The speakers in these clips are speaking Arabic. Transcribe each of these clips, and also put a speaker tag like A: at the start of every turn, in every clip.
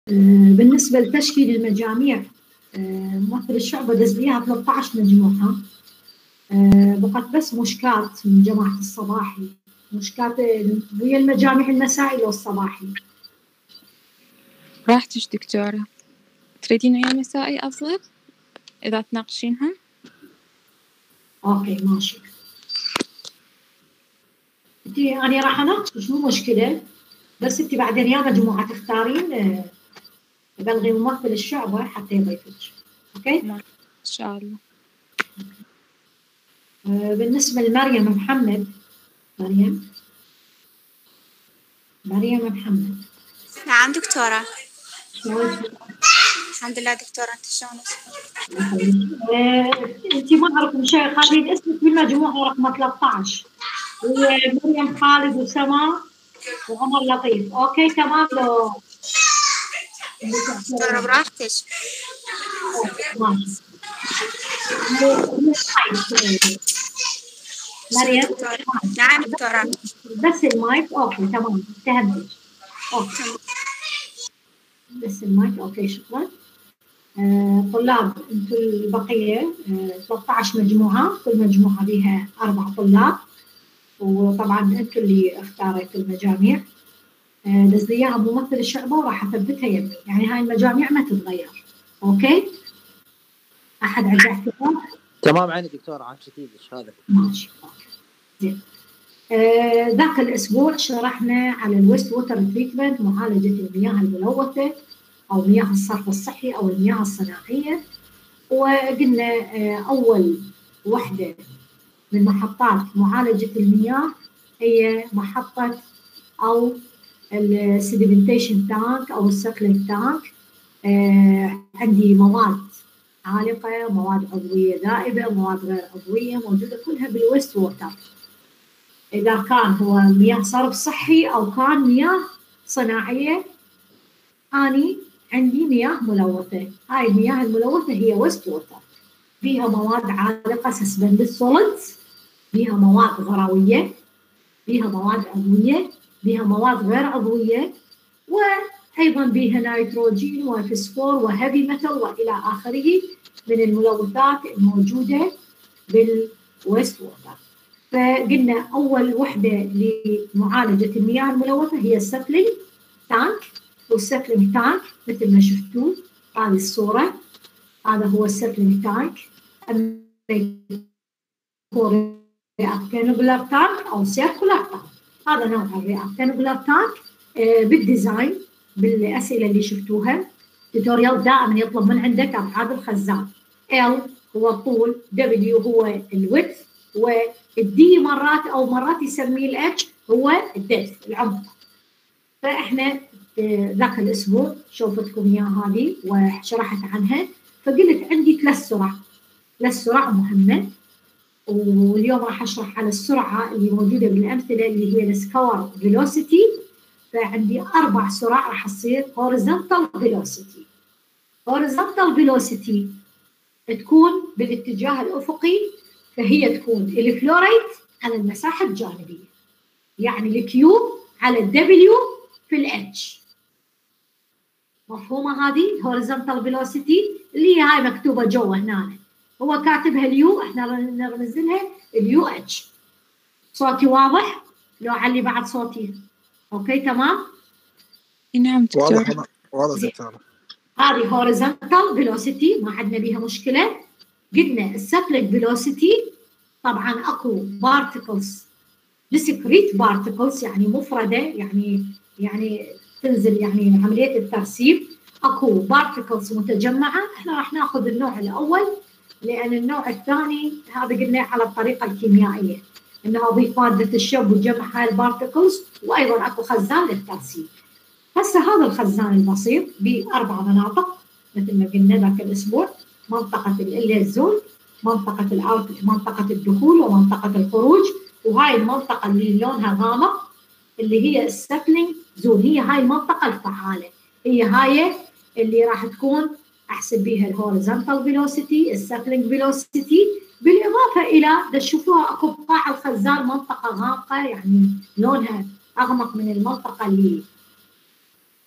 A: بالنسبة لتشكيل المجاميع، ممثل الشعبة دز ليها 13 مجموعة. بقت بس مشكات من جماعة الصباحي، مشكات ويا المجاميع المسائي والصباحي.
B: راحتش دكتورة، تريدين ويا المسائي أفضل إذا تناقشينها؟
A: أوكي ماشي. أنا راح أناقش مو مشكلة، بس أنت بعدين يا مجموعة تختارين بلغي ممثل الشعبة حتى يضيفك. أوكي؟
B: إن شاء الله.
A: بالنسبة لمريم محمد، مريم محمد.
C: نعم دكتورة.
A: شلونك؟
C: الحمد لله دكتورة، أنت شلونك؟
A: أنت ما أعرف مشايخ خالدين اسمك بالمجموعة رقم 13 هي مريم خالد وسما وعمر لطيف. أوكي تمام لو
C: دكتورة براحتك.
A: ماشي. مريم.
C: نعم دكتورة.
A: بس المايك. أوكي تمام فهمتك. أوكي بس المايك. أوكي شكرا. طلاب انتم البقيه 13 مجموعه، كل مجموعه بها 4 طلاب، وطبعا انتم اللي اختاريتوا المجاميع. دز اياها ممثل الشعبه وراح اثبتها يمي، يعني هاي المجاميع ما تتغير. اوكي؟ احد عنده اعتراض؟
D: تمام عندي دكتوره، عن شتيلش هذا
A: ماشي. زين. ذاك الاسبوع شرحنا على الويست ووتر تريتمنت، معالجه المياه الملوثه او مياه الصرف الصحي او المياه الصناعيه. وقلنا أول وحدة من محطات معالجة المياه هي محطة أو السيديمنتيشن تانك أو السكلينج تانك. عندي مواد عالقة، مواد عضوية ذائبة، مواد غير عضوية موجودة كلها بالويست ووتر، إذا كان هو مياه صرف صحي أو كان مياه صناعية. أني عندي مياه ملوثة، هاي المياه الملوثة هي ويست ووتر، فيها مواد عالقة suspended solids، فيها مواد غروية، فيها مواد عضوية، فيها مواد غير عضوية، وأيضا فيها نيتروجين وفسفور وهيفي ميتال وإلى آخره من الملوثات الموجودة بالويست ووتر. فقلنا أول وحدة لمعالجة المياه الملوثة هي السفلينج تانك، والسفلينج تانك مثل ما شفتوه هذه الصورة، هذا هو السفلينج تانك. رياكتانجولار تانك أو سيركولار تانك، هذا نوع الرياكتانجولار تانك. بالديزاين بالأسئلة اللي شفتوها توتوريال دائما يطلب من عندك أبعاد الخزان. L هو الطول، W هو الويدث، والدي مرات يسميه الاتش هو الدبث العمق. فاحنا ذاك الاسبوع شوفتكم اياها هذه وشرحت عنها، فقلت عندي 3 سرعة مهمة، واليوم راح اشرح على السرعة اللي موجودة بالامثلة اللي هي السكور فيلوسيتي. فعندي 4 سرع راح تصير horizontal velocity. horizontal velocity تكون بالاتجاه الافقي، فهي تكون الفلوريت على المساحة الجانبية، يعني الكيو على الدبليو في الاتش. مفهومة هذه horizontal velocity اللي هي هاي مكتوبة جوا هنا، هو كاتبها اليو، احنا نرمز لها اليو اتش. صوتي واضح؟ لو علي بعد صوتي. اوكي تمام؟
B: نعم دكتور.
E: واضح دكتور.
A: هذه horizontal velocity ما عندنا بيها مشكلة. قلنا السفلك velocity طبعا اكو particles discrete particles يعني مفردة، يعني تنزل يعني عملية الترسيب. اكو particles متجمعة، احنا راح ناخذ النوع الاول لان النوع الثاني هذا قلنا على الطريقة الكيميائية، انه اضيف مادة الشب وجمع هاي البارتكلز، وايضا اكو خزان للترسيب. هسه هذا الخزان البسيط ب4 مناطق مثل ما قلنا ذاك الاسبوع: منطقة الليزون، منطقة الاوت، منطقة الدخول ومنطقة الخروج. وهاي المنطقة اللي لونها غامق اللي هي السفلينج زون، هي هاي المنطقة الفعالة، هي هاي اللي راح تكون احسب بيها الهوريزونتال فيلوسيتي، السفلينج فيلوسيتي، بالاضافة الى تشوفوها اكو بقاع الخزان منطقة غامقة يعني لونها اغمق من المنطقة اللي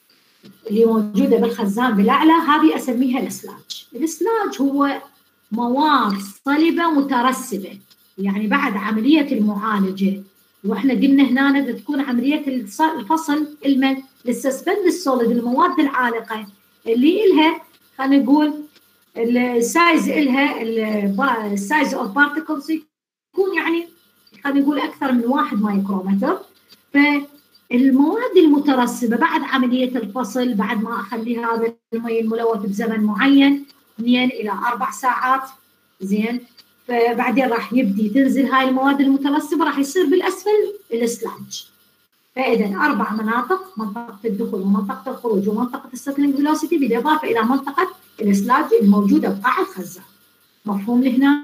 A: اللي موجودة بالخزان بالأعلى هذه أسميها السلاج. السلاج هو مواد صلبة مترسبة، يعني بعد عملية المعالجة، واحنا قلنا هنا تكون عملية الفصل السسبند السوليد، المواد العالقة اللي إلها خلينا نقول السايز إلها السايز اوف بارتكلز يكون يعني خلينا نقول أكثر من 1 مايكرومتر. فالمواد المترسبة بعد عملية الفصل، بعد ما أخلي هذا المي الملوث بزمن معين 2 إلى 4 ساعات، زين، فبعدين راح يبدي تنزل هاي المواد المترسبة، راح يصير بالأسفل السلاج. فإذا 4 مناطق: منطقة الدخول ومنطقة الخروج ومنطقة السيتلينج فيلوسيتي، بالإضافة إلى منطقة السلاج الموجودة بقاع الخزان. مفهوم لهنا؟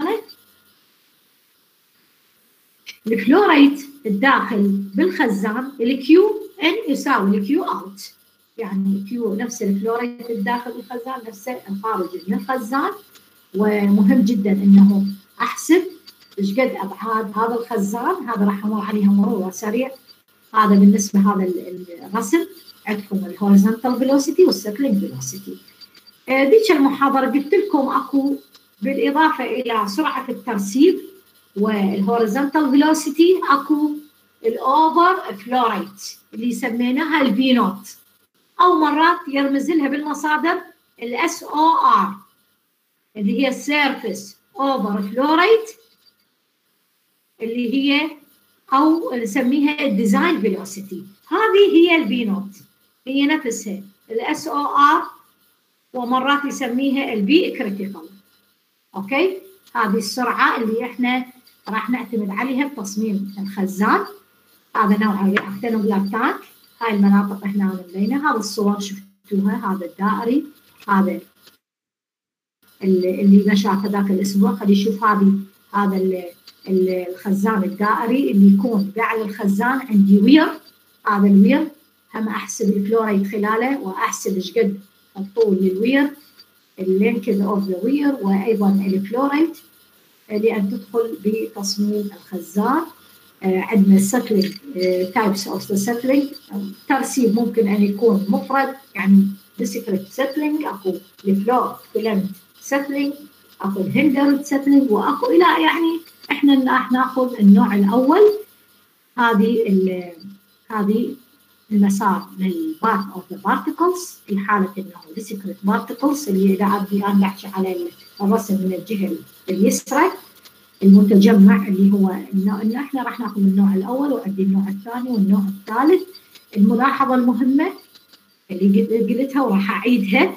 A: الفلوريت الداخل بالخزان الكيو ان يساوي الكيو اوت، يعني كيو نفس الفلوريت الداخل بالخزان نفسه الخارج من الخزان. ومهم جدا انه احسب ايش قد ابعاد هذا الخزان. هذا راح امر عليها مرور سريع. هذا بالنسبه هذا الرسم عندكم الهوريزونتال فيلوسيتي والسيتلينج فيلوسيتي. ذيك المحاضره قلت لكم اكو بالاضافه الى سرعه الترسيب والهوريزونتال فيلوسيتي اكو الاوفر فلوريت اللي سميناها الفي نوت، او مرات يرمز لها بالمصادر الاس او ار اللي هي السيرفيس اوفر فلوريت، اللي هي او نسميها الديزاين فيلوسيتي. هذه هي الفي نوت، هي نفسها الاس او ار، ومرات يسميها الفي كريتيكال. اوكي، هذه السرعه اللي احنا راح نعتمد عليها بتصميم الخزان. هذا نوع رياكتينوبلاك تانك. هاي المناطق هنا مبينه، هذا الصور شفتوها، هذا الدائري، هذا اللي نشاط هذاك الاسبوع. خلي يشوف هذا الخزان الدائري اللي يكون باعلى الخزان عندي وير. هذا الوير هم احسب الفلوريت خلاله، واحسب ايش قد الطول للوير، اللينكث اوف ذا وير، وايضا الفلوريت لان تدخل بتصميم الخزان. عندنا السيتلينج تايبس اوف ذا سيتلينج. ترسيب ممكن ان يكون مفرد، يعني ديسكريت سيتلينج، اكو الفلور فيلمنت سيتلينج، اكو الهندرد سيتلينج، واكو الى يعني احنا راح ناخذ النوع الاول. هذه المسار للبارت اوف ذا بارتكلز في حاله انه ديسكريت بارتكلز، اللي اذا ابدي انا بحكي على الرسم من الجهه اليسرى المتجمع، اللي هو انه احنا راح ناخذ النوع الاول، وعندي النوع الثاني والنوع الثالث. الملاحظه المهمه اللي قلتها وراح اعيدها،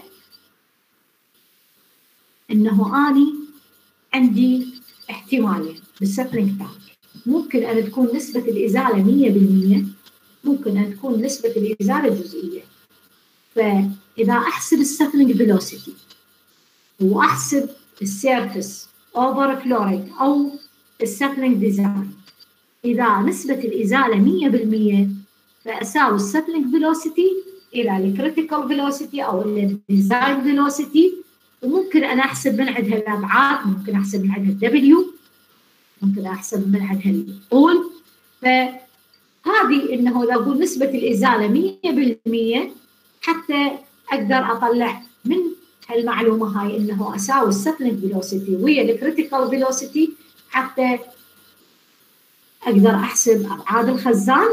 A: انه اني عندي احتمالين بالسيتلينج تانك. ممكن ان تكون نسبه الازاله 100%، ممكن ان تكون نسبه الازاله جزئيه. فاذا احسب السيتلينج فيلوسيتي واحسب السيرفيس اوفر فلوريت او السيتلينج ديزاين، اذا نسبه الازاله 100%، فاساوي السيتلينج فيلوسيتي الى الكريتيكال فيلوسيتي او الديزاين فيلوسيتي. وممكن انا احسب من عندها الابعاد، ممكن احسب من عندها الدبليو، ممكن احسب من عندها الطول. فهذه انه لو اقول نسبه الازاله 100%، حتى اقدر اطلع من هالمعلومه هاي انه اساوي السيتلينج فيلوسيتي ويا الكريتيكال فيلوسيتي، حتى اقدر احسب ابعاد الخزان.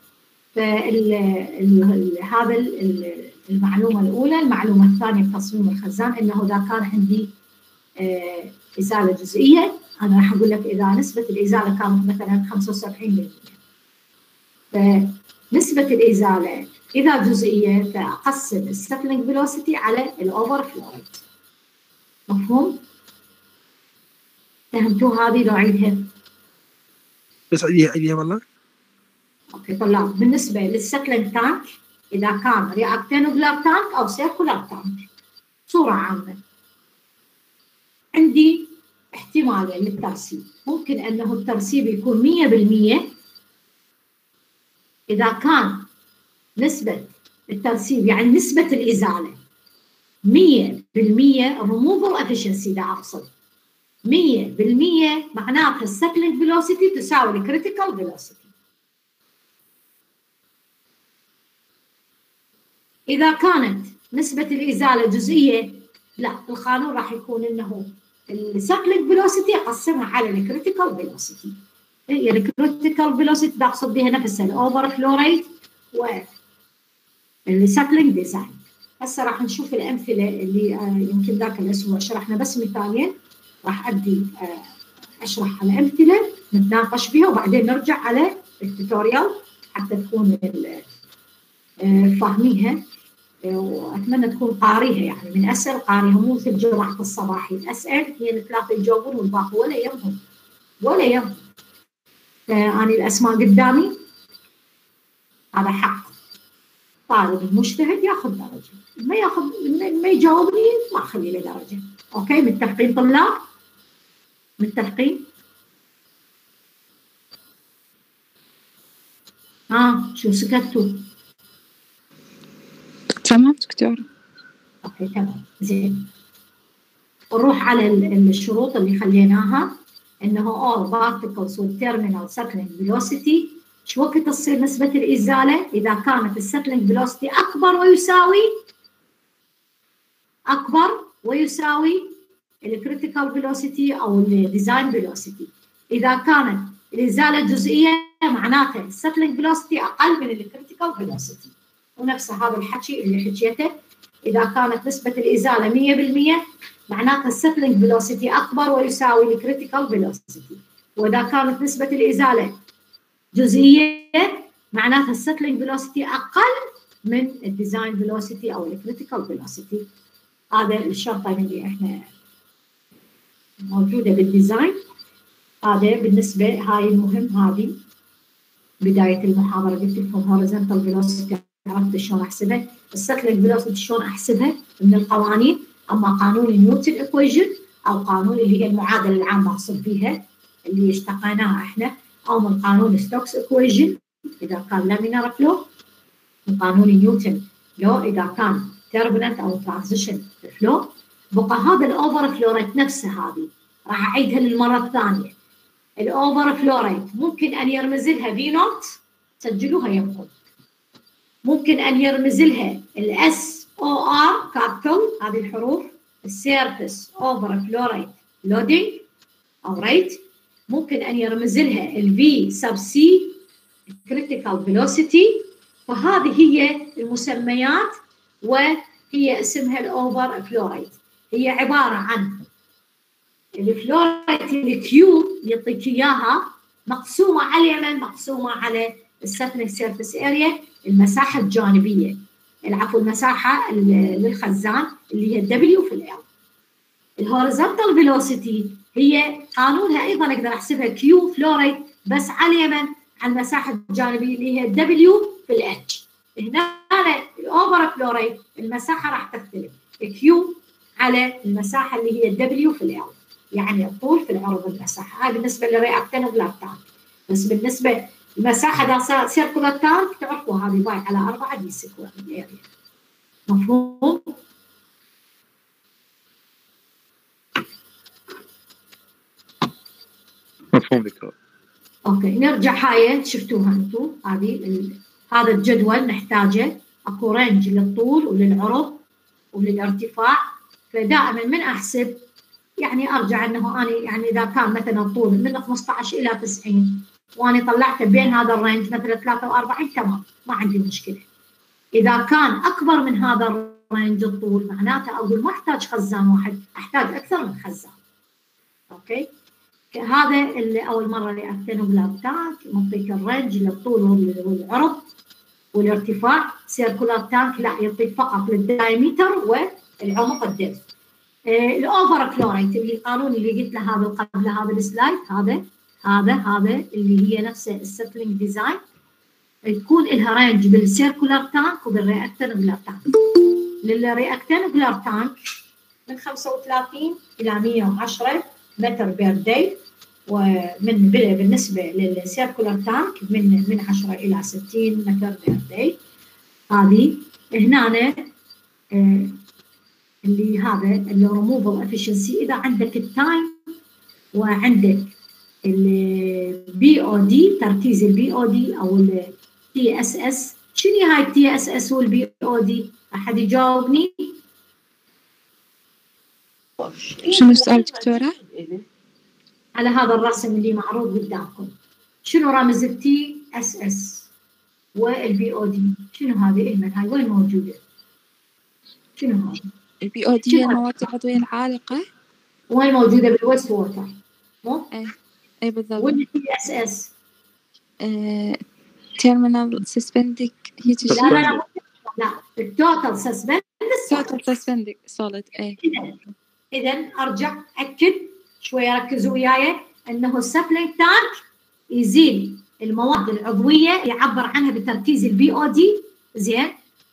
A: هذا المعلومه الاولى. المعلومه الثانيه بتصميم الخزان، انه اذا كان عندي ازاله جزئيه، انا راح اقول لك اذا نسبه الازاله كانت مثلا 75%، فنسبه الازاله اذا جزئيه فاقسم السيتلينج فيلوسيتي على الاوفر فلوريت. مفهوم؟ فهمتوا هذه؟ لو اعيدها
E: بس عيديها والله.
A: اوكي طلعوا. بالنسبه للسيتلينج تانك، اذا كان رياكتينوبلار تانك او سيركولار تانك، صوره عامه عندي احتمالين للترسيب. ممكن انه الترسيب يكون 100%، اذا كان نسبه الترسيب يعني نسبه الازاله 100%، removal efficiency ده اقصد 100%، معناتها السيتلينج فيلوسيتي تساوي الكريتيكال فيلوسيتي. إذا كانت نسبة الإزالة جزئية، لا، القانون راح يكون إنه السايكليك فيلوسيتي أقسمها على الكريتيكال فيلوسيتي. هي الكريتيكال فيلوسيتي أقصد بها نفسها الأوفر فلو ريت والسايكليك ديزاين. هسه راح نشوف الأمثلة اللي يمكن ذاك الأسبوع شرحنا بس مثالين، راح أبدي أشرح على أمثلة نتناقش بها وبعدين نرجع على التوتوريال حتى تكون فاهميها، وأتمنى تكون قاريها، يعني من أسأل قاريها، مو مثل جماعة الصباحي أسأل هي الثلاثة يجاوبون والباقي ولا يهمهم ولا يهمهم. أنا الأسماء قدامي، هذا حق طالب المجتهد ياخذ درجة، ما ياخذ ما يجاوبني ما أخلي له درجة. أوكي، متفقين طلاب؟ متفقين؟ شو سكتوا؟
B: تمام دكتورة.
A: اوكي تمام زين. نروح على الشروط اللي خليناها، انه all particles with terminal settling velocity شو وقت تصير نسبة الإزالة؟ إذا كانت السيتلينج فيلوسيتي أكبر ويساوي الكريتيكال فيلوسيتي أو الديزاين فيلوسيتي. إذا كانت الإزالة جزئية معناتها السيتلينج فيلوسيتي أقل من الكريتيكال فيلوسيتي، ونفس هذا الحكي اللي حكيته. إذا كانت نسبة الإزالة 100% معناتها السيتلينج فيلوسيتي أكبر ويساوي الكريتيكال فيلوسيتي، وإذا كانت نسبة الإزالة جزئية معناتها السيتلينج فيلوسيتي أقل من الديزاين فيلوسيتي أو الكريتيكال فيلوسيتي. هذا الشرطة اللي إحنا موجودة بالديزاين. هذا بالنسبة هاي المهم، هذه بداية المحاضرة قلت لكم هوريزونتال فيلوسيتي عرفت شلون أحسبها، السيتلينج فيلوسيتي شلون أحسبها من القوانين، أما قانون نيوتن إيكويشن أو قانون اللي هي المعادلة العامة أقصد فيها اللي اشتقيناها إحنا، أو من قانون ستوكس إيكويشن إذا كان لامينار فلو، من قانون نيوتن لو إذا كان تربلنت أو ترانزيشن فلو. بقى هذا الأوفر فلو ريت نفسه، هذه راح أعيدها للمرة الثانية. الأوفر فلو ريت ممكن أن يرمز لها في نوت، سجلوها يمكن، ممكن أن يرمز لها الاس او ار كابيتال هذه الحروف، السيرفيس اوفر فلو ريت لودينج او ريت، ممكن أن يرمز لها الفي سب سي كريتيكال فيلوسيتي. فهذه هي المسميات وهي اسمها الاوفر فلو ريت. هي عبارة عن الفلو ريت الكيو يعطيك اياها مقسومة على من مقسومة على السيتلينج سيرفيس اريا، المساحة الجانبية، العفو المساحة للخزان اللي هي الدبليو في ال. الهوريزونتال فيلوسيتي هي قانونها ايضا اقدر احسبها كيو فلو ريت بس على من؟ على المساحة الجانبية اللي هي الدبليو في الاتش. هنا الاوفر فلو ريت المساحة راح تختلف، كيو على المساحة اللي هي الدبليو في ال، يعني الطول في العرض المساحة. هاي بالنسبة للرياكتين وبلاك تانك. بس بالنسبة المساحة دا سيركولار تانك تعرفوا هذه باي على 4 دي سكوير الاريا. مفهوم؟
E: مفهوم دكتور.
A: اوكي نرجع، هاي شفتوها انتم، هذا الجدول نحتاجه، اكو رينج للطول وللعرض وللارتفاع. فدائما من احسب يعني ارجع انه انا يعني اذا كان مثلا الطول من 15 الى 90 وانا طلعته بين هذا الرينج مثلا 43 تمام ما عندي مشكله. اذا كان اكبر من هذا الرينج الطول معناته اقول ما احتاج خزان واحد، احتاج اكثر من خزان. اوكي هذا اللي اول مره اللي اكتنه بلاب تانك معطيك الرينج للطول والعرض والارتفاع. سيركولار تانك لا يعطيك فقط للدايمتر والعمق الدبث. الاوفر فلو ريت اللي القانون اللي قلت له هذا قبل هذا السلايد، هذا اللي هي نفسه السيتلينج ديزاين، تكون لها رينج بالسيركولار تانك وبالرياكتنجولار تانك. للرياكتنجولار تانك من 35 الى 110 متر بير داي، ومن بالنسبه للسيركولار تانك من 10 الى 60 متر بير داي. هذه هنا اللي هذا اللي ريموفال افشنسي. اذا عندك التايم وعندك البي او دي تركيز البي او دي او التي اس اس. شنو هاي التي اس اس والبي او دي؟ أحد يجاوبني؟
B: شنو السؤال دكتورة؟
A: على هذا الرسم اللي معروض قدامكم شنو رمز التي اس اس والبي او دي؟ شنو هذه هاي وين موجودة؟ شنو هذه؟
B: البي او دي هي المواد العضوية العالقة.
A: وين موجودة بالويست ووتر؟ مو؟
B: اي بالضبط.
A: والتي اس اس؟
B: terminal suspended heat
A: لا التوتال سسبند
B: total suspended solid.
A: إذا أرجع أكد شوية ركزوا وياي أنه السبلينج تانك يزيل المواد العضوية يعبر عنها بتركيز البي او دي زين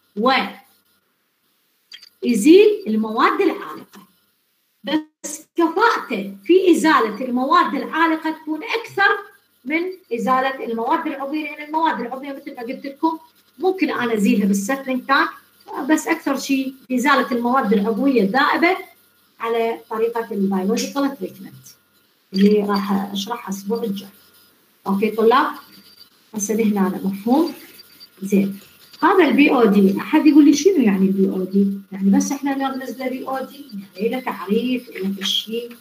A: ويزيل المواد العالقة بس كفاءته في إزالة المواد العالقة تكون أكثر من إزالة المواد العضوية لأن المواد العضوية مثل ما قلت لكم ممكن أنا أزيلها بالسبلينج تانك بس أكثر شيء إزالة المواد العضوية الذائبة على طريقة البيولوجيكال تريتمنت اللي راح أشرحها الأسبوع الجاي. أوكي طلاب؟ هسه هنا أنا مفهوم؟ زين. هذا البي او دي، أحد يقول لي شنو يعني البي او دي؟ يعني بس إحنا نرمز له بي او دي، يعني له تعريف، له تشييد.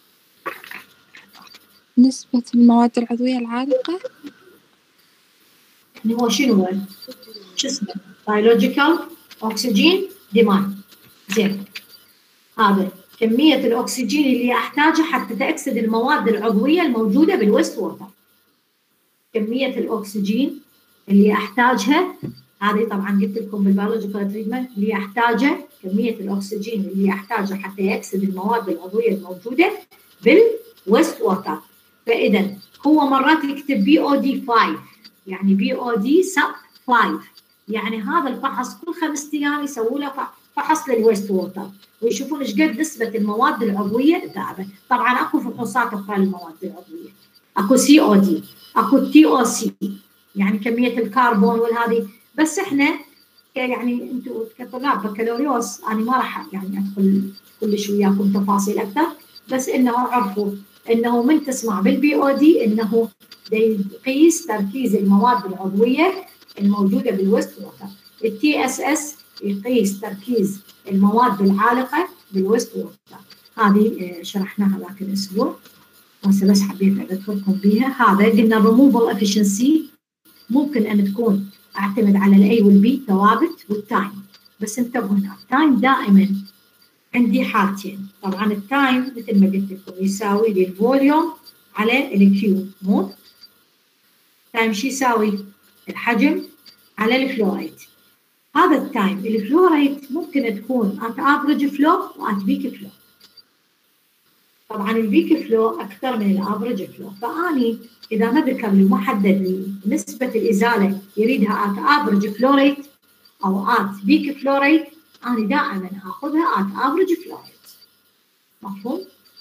B: نسبة المواد العضوية العالقة.
A: يعني هو شنو هو؟ شو اسمه؟ بيولوجيكال أكسجين ديماند. زين. هذا كمية الأكسجين اللي أحتاجها حتى تأكسد المواد العضوية الموجودة بالويست ووتر. كمية الأكسجين اللي أحتاجها هذه طبعا قلت لكم بالبيولوجيكال تريتمنت اللي أحتاجه كمية الأكسجين اللي أحتاجها حتى يأكسد المواد العضوية الموجودة بالويست ووتر. فإذا هو مرات يكتب بي او دي 5 يعني بي او دي سب 5 يعني هذا الفحص كل 5 أيام يسووا له فحص للويست ووتر ويشوفون ايش قد نسبة المواد العضوية الذائبة. طبعا اكو فحوصات اخرى للمواد العضوية. اكو سي او دي، اكو تي او سي يعني كمية الكربون والهذه بس احنا يعني انتم كطلاب بكالوريوس انا ما راح يعني ادخل كلش وياكم تفاصيل اكثر بس انه عرفوا انه من تسمع بالبي او دي انه يقيس تركيز المواد العضوية الموجودة بالويست ووتر. التي اس اس يقيس تركيز المواد العالقة بالويست ووتر. هذه شرحناها ذاك الأسبوع بس حبيت أذكركم بها. هذا قلنا الريموفال افشنسي ممكن أن تكون أعتمد على الأي والبي ثوابت والتايم بس انتبهوا هنا التايم دائما عندي حالتين. طبعا التايم مثل ما قلت لكم يساوي لي الفوليوم على الكيو مو تايم شو يساوي الحجم على الفلوريت. هذا التايم الفلوريت ممكن تكون ات افريج فلو وات بيك فلو. طبعا البيك فلو اكثر من الافريج فلو فاني اذا ما ذكر لي محدد لي نسبه الازاله يريدها ات افريج فلوريت او ات بيك فلوريت انا دائما اخذها ات افريج فلوريت. مفهوم؟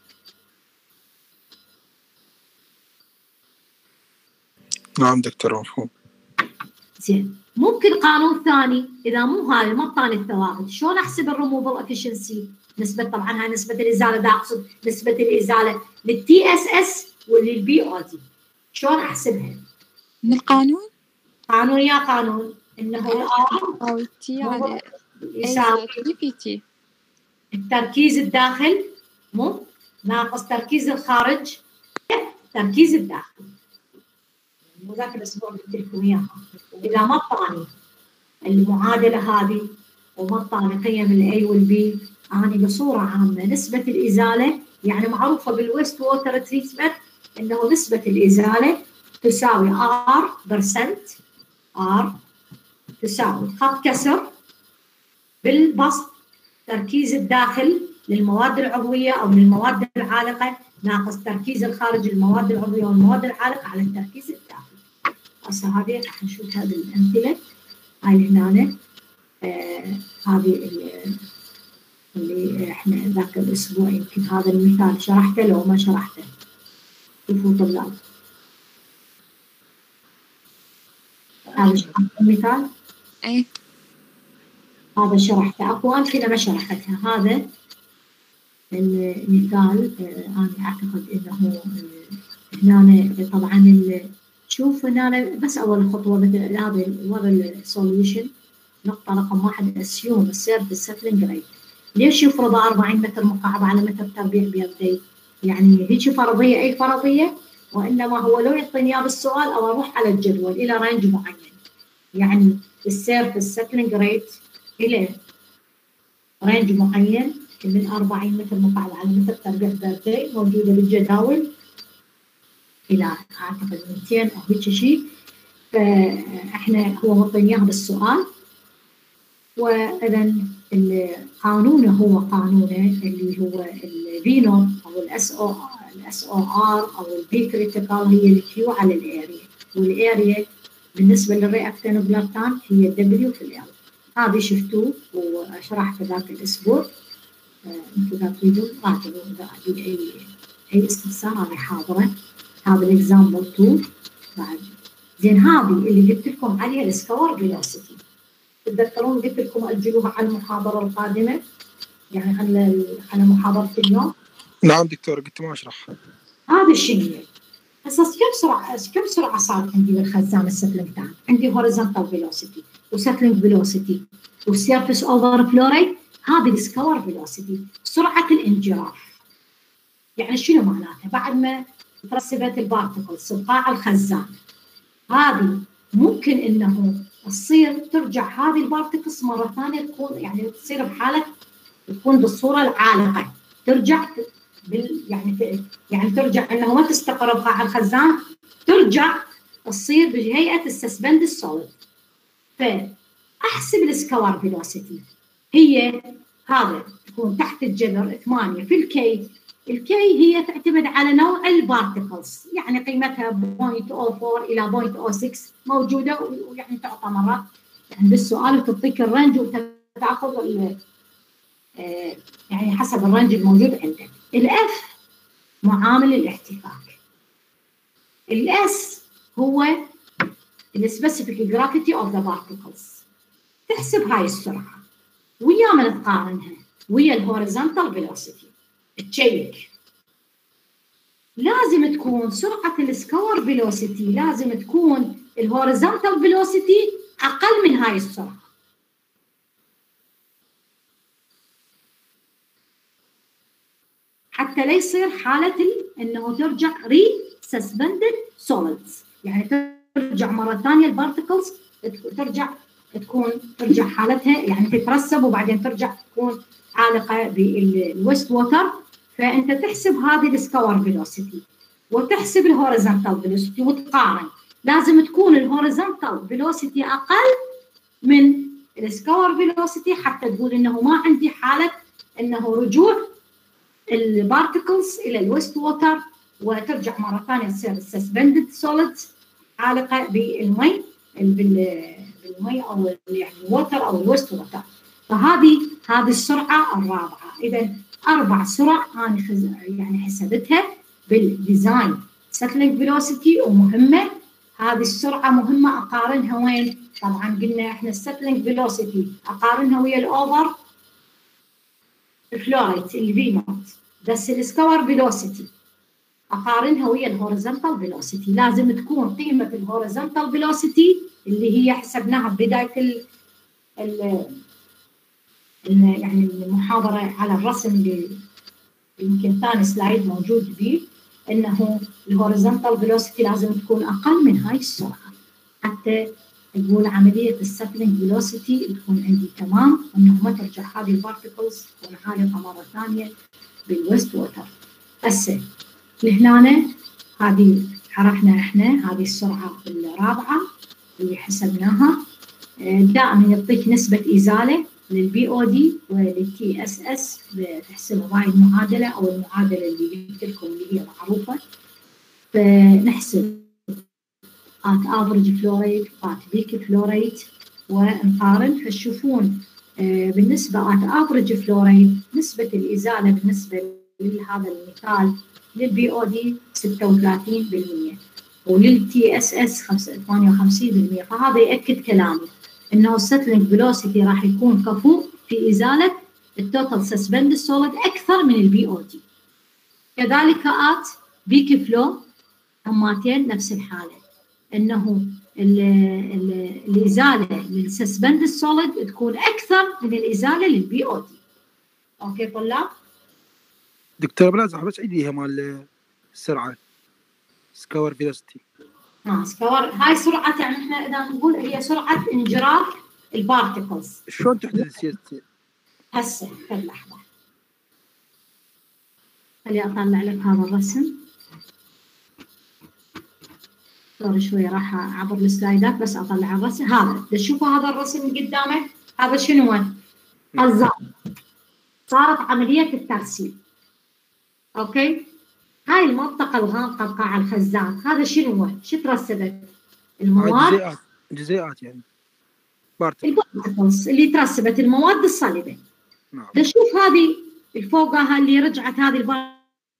E: نعم دكتور مفهوم.
A: زين ممكن قانون ثاني اذا مو هذا ما اعطاني الثوابت شلون احسب الريموفال افشنسي؟ نسبه طبعا هاي نسبه الازاله دا اقصد نسبه الازاله للتي اس اس وللبي او دي شلون احسبها؟
B: من القانون؟
A: قانون يا قانون انه الار
B: او التي على
A: يساوي
B: في تي
A: التركيز الداخل مو ناقص تركيز الخارج تركيز الداخل. وذاك الاسبوع قلت لكم اياها اذا ما اعطاني المعادله هذه وما اعطاني قيم الاي والبي اني بصوره عامه نسبه الازاله يعني معروفه بالويست ووتر تريتمنت انه نسبه الازاله تساوي ار تساوي خط كسر بالبسط تركيز الداخل للمواد العضويه او للمواد العالقه ناقص تركيز الخارج للمواد العضويه والمواد العالقه على التركيز الداخلي. هسه هذه راح نشوف هذه الامثله هاي هنا هذه اللي احنا ذاك الاسبوع يمكن هذا المثال شرحته لو ما شرحته شوفوا طلاب هذا شرحت المثال
B: اي
A: هذا شرحته اكو امثله ما شرحتها. هذا المثال انا اعتقد انه هنا طبعا شوف هنا بس اول خطوه مثل هذا وضع السوليوشن نقطة رقم 1 assume السيرفيس settling rate. ليش يفرض 40 متر مكعب على متر تربيع بيدي؟ يعني هيك فرضية، أي فرضية، وإنما هو لو يعطيني إياه بالسؤال أو أروح على الجدول إلى رينج معين. يعني السيرفيس settling rate إلى رينج معين من 40 متر مكعب على متر تربيع بيدي، موجودة بالجداول إلى أعتقد 200 أو هيك شيء. فإحنا هو معطيني إياها بالسؤال. وإذا القانون هو قانونه اللي هو الفي نوت أو الاس او ار أو البي كريتيكال، هي الكيو على الاريا، والاريا بالنسبة للرياكتين بلارتان هي الدبليو في ال. هذه شفتوه وشرحت ذاك الأسبوع. انتم إذا تريدون راجعوا، إذا أي استفسار هذه حاضرة. هذا الإكزامبل 2 بعد. زين هذه اللي قلت لكم عليها السكور فيلوسيتي، تتذكرون قلت لكم أجلوها على المحاضرة القادمة، يعني على محاضرة اليوم.
E: نعم دكتور، قلت ما أشرح.
A: هذا الشيء هسه كم سرعة صار عندي بالخزان السيتلينج تاعي؟ عندي هوريزونتال فيلوسيتي وسيتلينج فيلوسيتي والسيرفيس اوفر فلو ريت. هذه السكور فيلوسيتي، سرعة الانجراف. يعني شنو معناتها؟ بعد ما ترسبت البارتكلز بقاع الخزان، هذه ممكن انه تصير ترجع هذه البارتكلز مره ثانيه، تكون يعني تصير بحاله، تكون بالصوره العالقه، ترجع يعني ترجع انه ما تستقر بقاع الخزان، ترجع تصير بهيئه السسبند السوليد. فاحسب السكوار فيلوسيتي، هي هذا تكون تحت الجذر 8 في الكي. الكي هي تعتمد على نوع البارتكلز، يعني قيمتها 0.04 إلى 0.06 موجودة، ويعني تعطى مرات يعني بالسؤال وتعطيك الرنج وتاخذ يعني حسب الرنج الموجود عندك. الاف معامل الاحتكاك. الاس هو السبيسيفيك جرافيتي اوف ذا بارتكلز. تحسب هاي السرعة ويا من تقارنها ويا الهوريزونتال فيلوسيتي، تشيك. لازم تكون سرعة السكور فيلوسيتي، لازم تكون الهوريزونتال فيلوسيتي أقل من هاي السرعة، حتى لا يصير حالة إنه ترجع ري سسبندد سوليدز، يعني ترجع مرة ثانية البارتكلز ترجع حالتها، يعني تترسب وبعدين ترجع تكون عالقة بالويست ووتر. فأنت تحسب هذه السكور فيلوسيتي وتحسب الهوريزونتال فيلوسيتي وتقارن. لازم تكون الهوريزونتال فيلوسيتي أقل من السكور فيلوسيتي حتى تقول إنه ما عندي حالة إنه رجوع البارتكلز إلى الويست ووتر وترجع مرة ثانية تصير السسبندد سوليدز عالقة بالمي أو يعني الووتر أو الويست ووتر. فهذه السرعة الرابعة. إذا 4 سرع أنا يعني حسبتها بالديزاين سيتلينج فيلوسيتي ومهمة. هذه السرعة مهمة أقارنها وين؟ طبعا قلنا إحنا السيتلينج فيلوسيتي أقارنها ويا الأوفر فلوريت الفي نوت، بس السكور فيلوسيتي أقارنها ويا الهوريزونتال فيلوسيتي. لازم تكون قيمة الهوريزونتال فيلوسيتي اللي هي حسبناها ببداية يعني المحاضرة على الرسم اللي يمكن ثاني سلايد موجود به، انه الهوريزونتال فيلوسيتي لازم تكون اقل من هاي السرعه حتى تقول عمليه السيتلينج فيلوسيتي تكون عندي تمام، انه ما ترجع هذه البارتكلز تكون عالقه مره ثانيه بالويست ووتر. هسه لهنا هذه عرفنا احنا هذه السرعه الرابعه اللي حسبناها. دائما يعطيك نسبه ازاله للبي او دي وللتي اس اس، بتحسبوا هاي المعادله او المعادله اللي قلت لكم اللي هي معروفه. فنحسب ات افريج فلو ريت ات بيك فلو ريت ونقارن. فتشوفون بالنسبه ات افريج فلو ريت نسبه الازاله بالنسبه لهذا المثال للبي او دي 36% وللتي اس اس 58%. فهذا ياكد كلامي انه السيتلينج فيلوسيتي راح يكون كفؤ في ازاله التوتال سسبند سوليد اكثر من البي او دي. كذلك ات بيك فلو هماتين نفس الحاله، انه الازاله للسسبند السوليد تكون اكثر من الازاله للبي او دي. اوكي طلاب؟
E: دكتور بلازم بس عيديها مال السرعه سكور فيلوسيتي.
A: سكور هاي سرعه، يعني احنا اذا نقول هي سرعه انجراف البارتكلز.
E: شلون تحدد السي اس تي؟
A: هسه خذ لحظه خلي اطلع لك هذا الرسم. صار شوي راح اعبر السلايدات بس اطلع الرسم. هذا تشوفوا هذا الرسم قدامك، هذا شنو؟ خزان. صارت عمليه الترسيب. اوكي، هاي المنطقه الغامقه بقاع الخزان، هذا شنو؟ شو ترسبت؟ المواد
E: جزيئات يعني
A: البارتكلز اللي ترسبت المواد الصلبه.
E: نعم.
A: شوف هذه الفوقها اللي رجعت هذه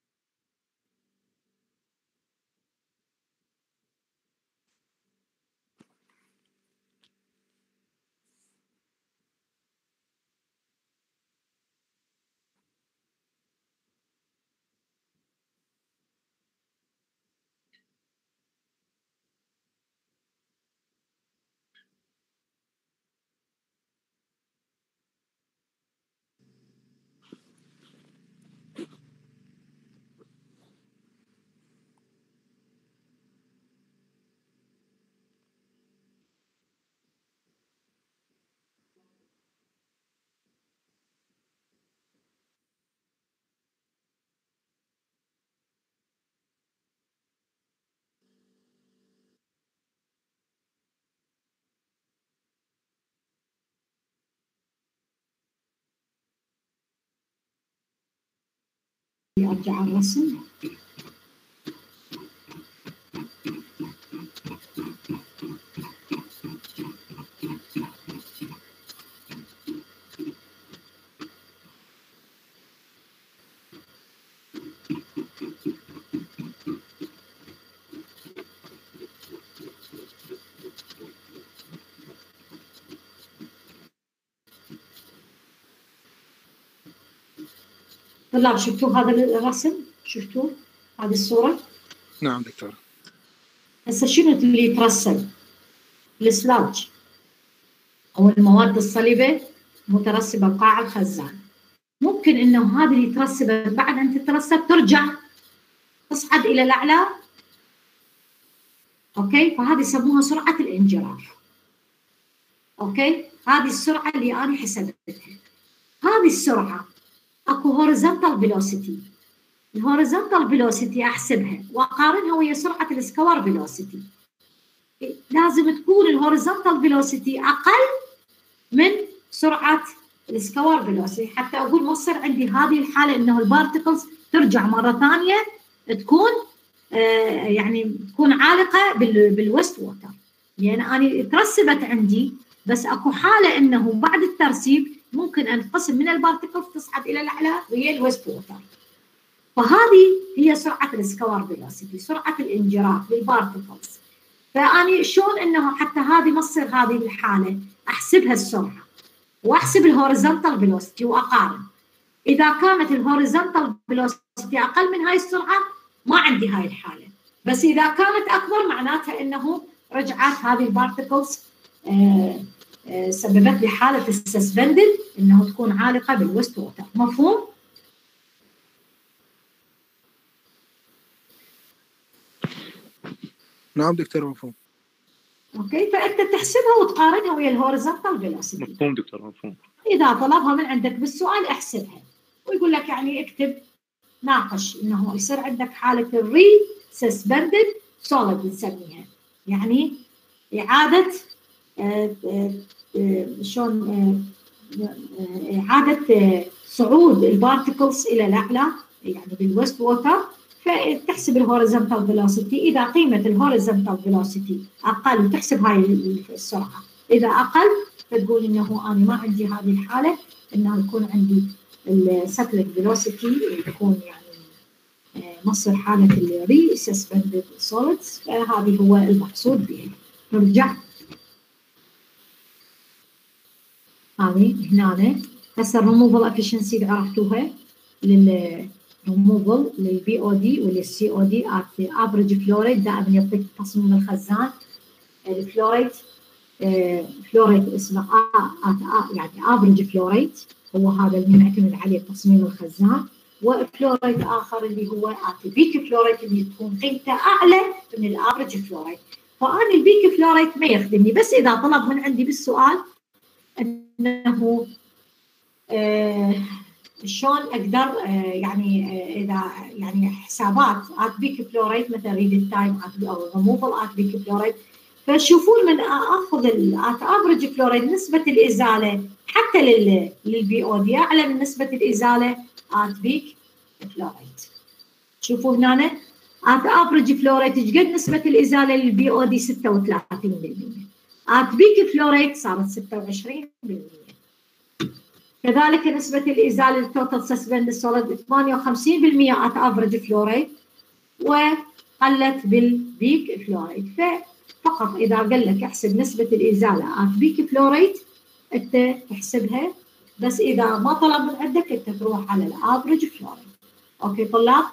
A: ارجع الرسم. طلاب شفتوا هذا الرسم؟ شفتوا هذه الصورة؟
E: نعم دكتور.
A: هسه شنو اللي يترسب؟ السلاج أو المواد الصلبة مترسبة بقاع الخزان. ممكن إنه هذه اللي ترسبت بعد أن تترسب ترجع تصعد إلى الأعلى. أوكي، فهذه يسموها سرعة الانجراف. أوكي، هذه السرعة اللي أنا حسبتها. هذه السرعة اكو horizontal velocity. الهوريزونتال فيلوسيتي احسبها واقارنها ويا سرعه السكوار فيلوسيتي. لازم تكون الهوريزونتال فيلوسيتي اقل من سرعه السكوار فيلوسيتي حتى اقول ما تصير عندي هذه الحاله انه البارتكلز ترجع مره ثانيه تكون يعني تكون عالقه بالويست ووتر. يعني انا ترسبت عندي بس اكو حاله انه بعد الترسيب ممكن ان تقسم من البارتكلز تصعد الى الاعلى وهي الويست ووتر. فهذه هي سرعه السكوار فيلوسيتي، سرعه الانجراف للبارتكلز. فاني شلون انه حتى هذه ما تصير هذه الحاله احسبها السرعه واحسب الهوريزونتال فيلوسيتي واقارن. اذا كانت الهوريزونتال فيلوسيتي اقل من هاي السرعه ما عندي هاي الحاله، بس اذا كانت اكبر معناتها انه رجعت هذه البارتكلز سببت لي حاله السسبندد انه تكون عالقه بالويست ووتر. مفهوم؟
E: نعم دكتور مفهوم.
A: اوكي، فانت تحسبها وتقارنها ويا الهوريزونتال فيلوسيتي.
F: مفهوم دكتور مفهوم.
A: اذا طلبها من عندك بالسؤال احسبها ويقول لك يعني اكتب ناقش انه يصير عندك حاله الري سسبندد سوليد نسميها، يعني اعاده شلون اعاده صعود البارتكلز الى الاعلى يعني بالويست ووتر. فتحسب الهوريزونتال فيلوسيتي، اذا قيمه الهوريزونتال فيلوسيتي اقل تحسب هاي السرعه، اذا اقل فتقول انه انا ما عندي هذه الحاله انه يكون عندي السكلك فيلوسيتي تكون يعني مصر حاله الري سسبندد سوليدز. فهذه هو المقصود بها. نرجع هذه هنا هسه الريموفال افشنسي عرفتوها للريموفال للبي او دي وللسي او دي افريج فلوريد دائما يعطيك تصميم الخزان الفلوريت فلوريت اسمه يعني افريج فلوريت، هو هذا اللي نعتمد عليه تصميم الخزان، وفلوريت اخر اللي هو بيك فلوريت اللي تكون قيمته اعلى من الافريج فلوريت. فانا البيك فلوريت ما يخدمني، بس اذا طلب من عندي بالسؤال انه شلون اقدر اذا يعني حسابات بيك فلوريت مثلا ريد التايم او ريموفل بيك فلوريت، فشوفون من اخذ افريج فلوريد نسبه الازاله حتى للبي او دي اعلى من نسبه الازاله بيك فلوريد. شوفوا هنا افريج فلوريد ايش قد نسبه الازاله للبي او دي 36%، بيك فلوريد صارت 26%. كذلك نسبه الازاله للتوتال سسبند صارت 58% افريج فلوريد وقلت بالبيك فلوريد. فقط اذا قال لك احسب نسبه الازاله بيك فلوريد انت تحسبها، بس اذا ما طلب من عندك انت تروح على الافريج فلوريد. اوكي طلاب،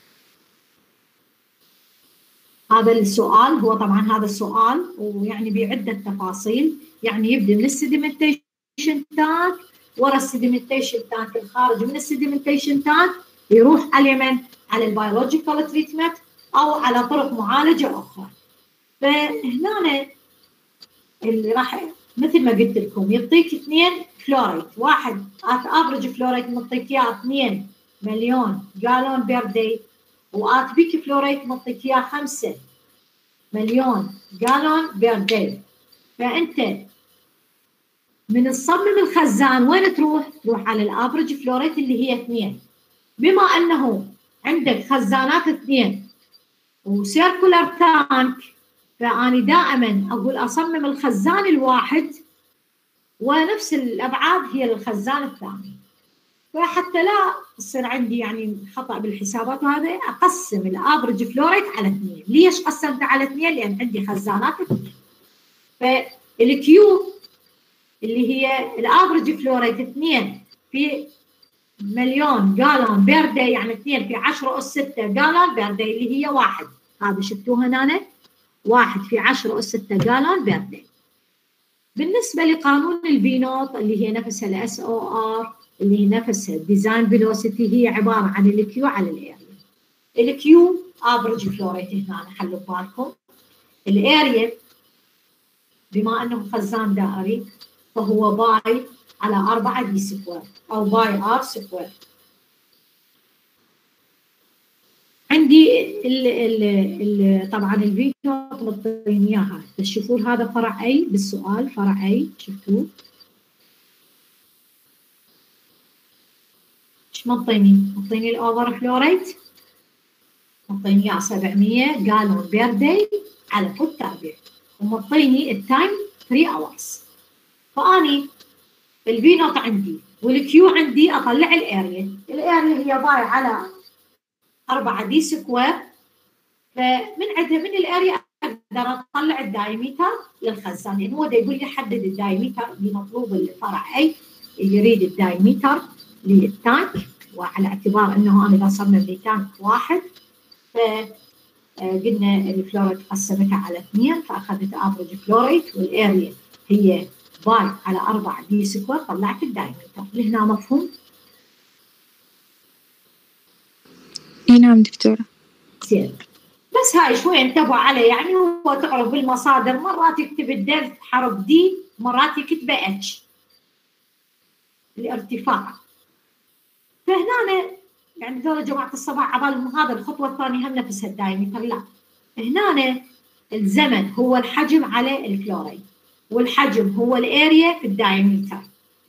A: هذا السؤال هو طبعا هذا السؤال ويعني بعده تفاصيل، يعني يبدا من السيديمنتيشن تانك، ورا السيديمنتيشن تانك الخارج من السيديمنتيشن تانك يروح على اليمن على البيولوجيكال تريتمنت او على طرق معالجه اخرى. فهنا اللي راح مثل ما قلت لكم يعطيك 2 فلوريت، واحد افريج فلوريت معطيك اياه 2 مليون جالون بير داي، بيك فلوريت معطيك اياه 5 مليون جالون بير داي. فانت من تصمم الخزان وين تروح؟ تروح على الافريج فلوريت اللي هي 2. بما انه عندك خزانات 2 وسيركولار تانك، فأنا دائما أقول أصمم الخزان الواحد ونفس الأبعاد هي للخزان الثاني، فحتى لا يصير عندي يعني خطأ بالحسابات، وهذا أقسم الأفريج فلوريت على 2. ليش قسمت على 2؟ لأن عندي خزانات 2. فالكيو اللي هي الأفريج فلوريت 2 في مليون جالون بير داي، يعني 2 في 10 أس 6 جالون بير داي اللي هي 1. هذا شفتوها هنا 1 في 10 أس 6 جالون بير داي. بالنسبة لقانون البي نوت اللي هي نفسها الاس او ار اللي هي نفسها الديزاين فيلوسيتي، هي عبارة عن الكيو على الاريا. الكيو افريج فلوريت هنا خلوا بالكم، الاريا بما انه خزان دائري فهو باي على 4 دي سكوير او باي ار سكوير. عندي ال طبعا الفي نوت مطين اياها، بس تشوفون هذا فرع اي بالسؤال، فرع اي شفتوه؟ ايش مطيني؟ مطيني الاوفر فلوريت، مطيني اياه 700 جالون بير داي على فوت تربيع، ومطيني التايم 3 اورز. فاني الفي نوت عندي والكيو عندي اطلع الاريا، الاريا هي باي على 4 دي سكوير، فمن عندها من الاريا اقدر اطلع الدايمتر للخزان، يعني هو دا يقول لي حدد الدايمتر اللي مطلوب الفرع اي يريد الدايمتر للتانك، وعلى اعتبار انه انا بصمم لي تانك واحد فقلنا الفلوريت قسمتها على 2 فاخذت افريج فلوريت والاريا هي باي على 4 دي سكوير، طلعت الدايمتر. لهنا مفهوم؟
B: اي نعم دكتورة.
A: زين، بس هاي شوي انتبهوا عليه، يعني هو تعرف بالمصادر مرات يكتب الدرس حرف دي مرات يكتب اتش الارتفاع. فهنا يعني ذولا جماعة الصباح عبالهم هذا الخطوة الثانية هم نفسها الدايمتر، لا هنا الزمن هو الحجم على الفلوريد والحجم هو الاريا في الدايمتر،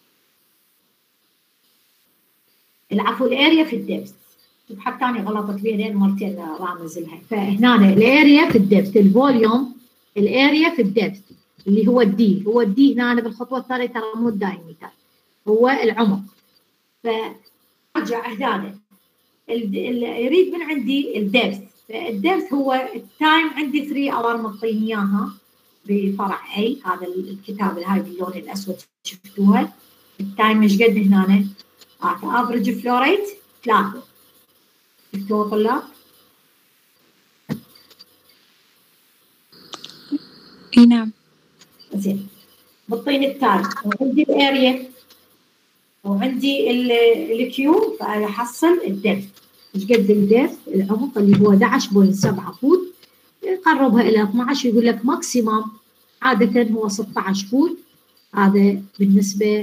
A: العفو الاريا في الدبس، حتى أنا غلطت بيها لين مرتين رامز لها. فهنا الاريا في الدبس، الفوليوم الاريا في الدبس اللي هو الدي، هو الدي هنا بالخطوه الثانيه ترى مو الدايمتر هو العمق. فارجع هنا يريد من عندي الدبس، فالدبس هو التايم عندي 3 اور مطين اياها بفرع اي، هذا الكتاب هاي باللون الاسود شفتوها، التايم ايش قد هنا؟ افريج فلوريت 3. شفتوها طلاب؟
B: اي نعم.
A: زين، بالطين التالي وعندي الاريا وعندي الكيو، فاحصل الدبث. ايش قد الدبث العمق اللي هو 11.7 فوت، قربها الى 12 يقول لك ماكسيمم عاده هو 16 فوت. هذا بالنسبه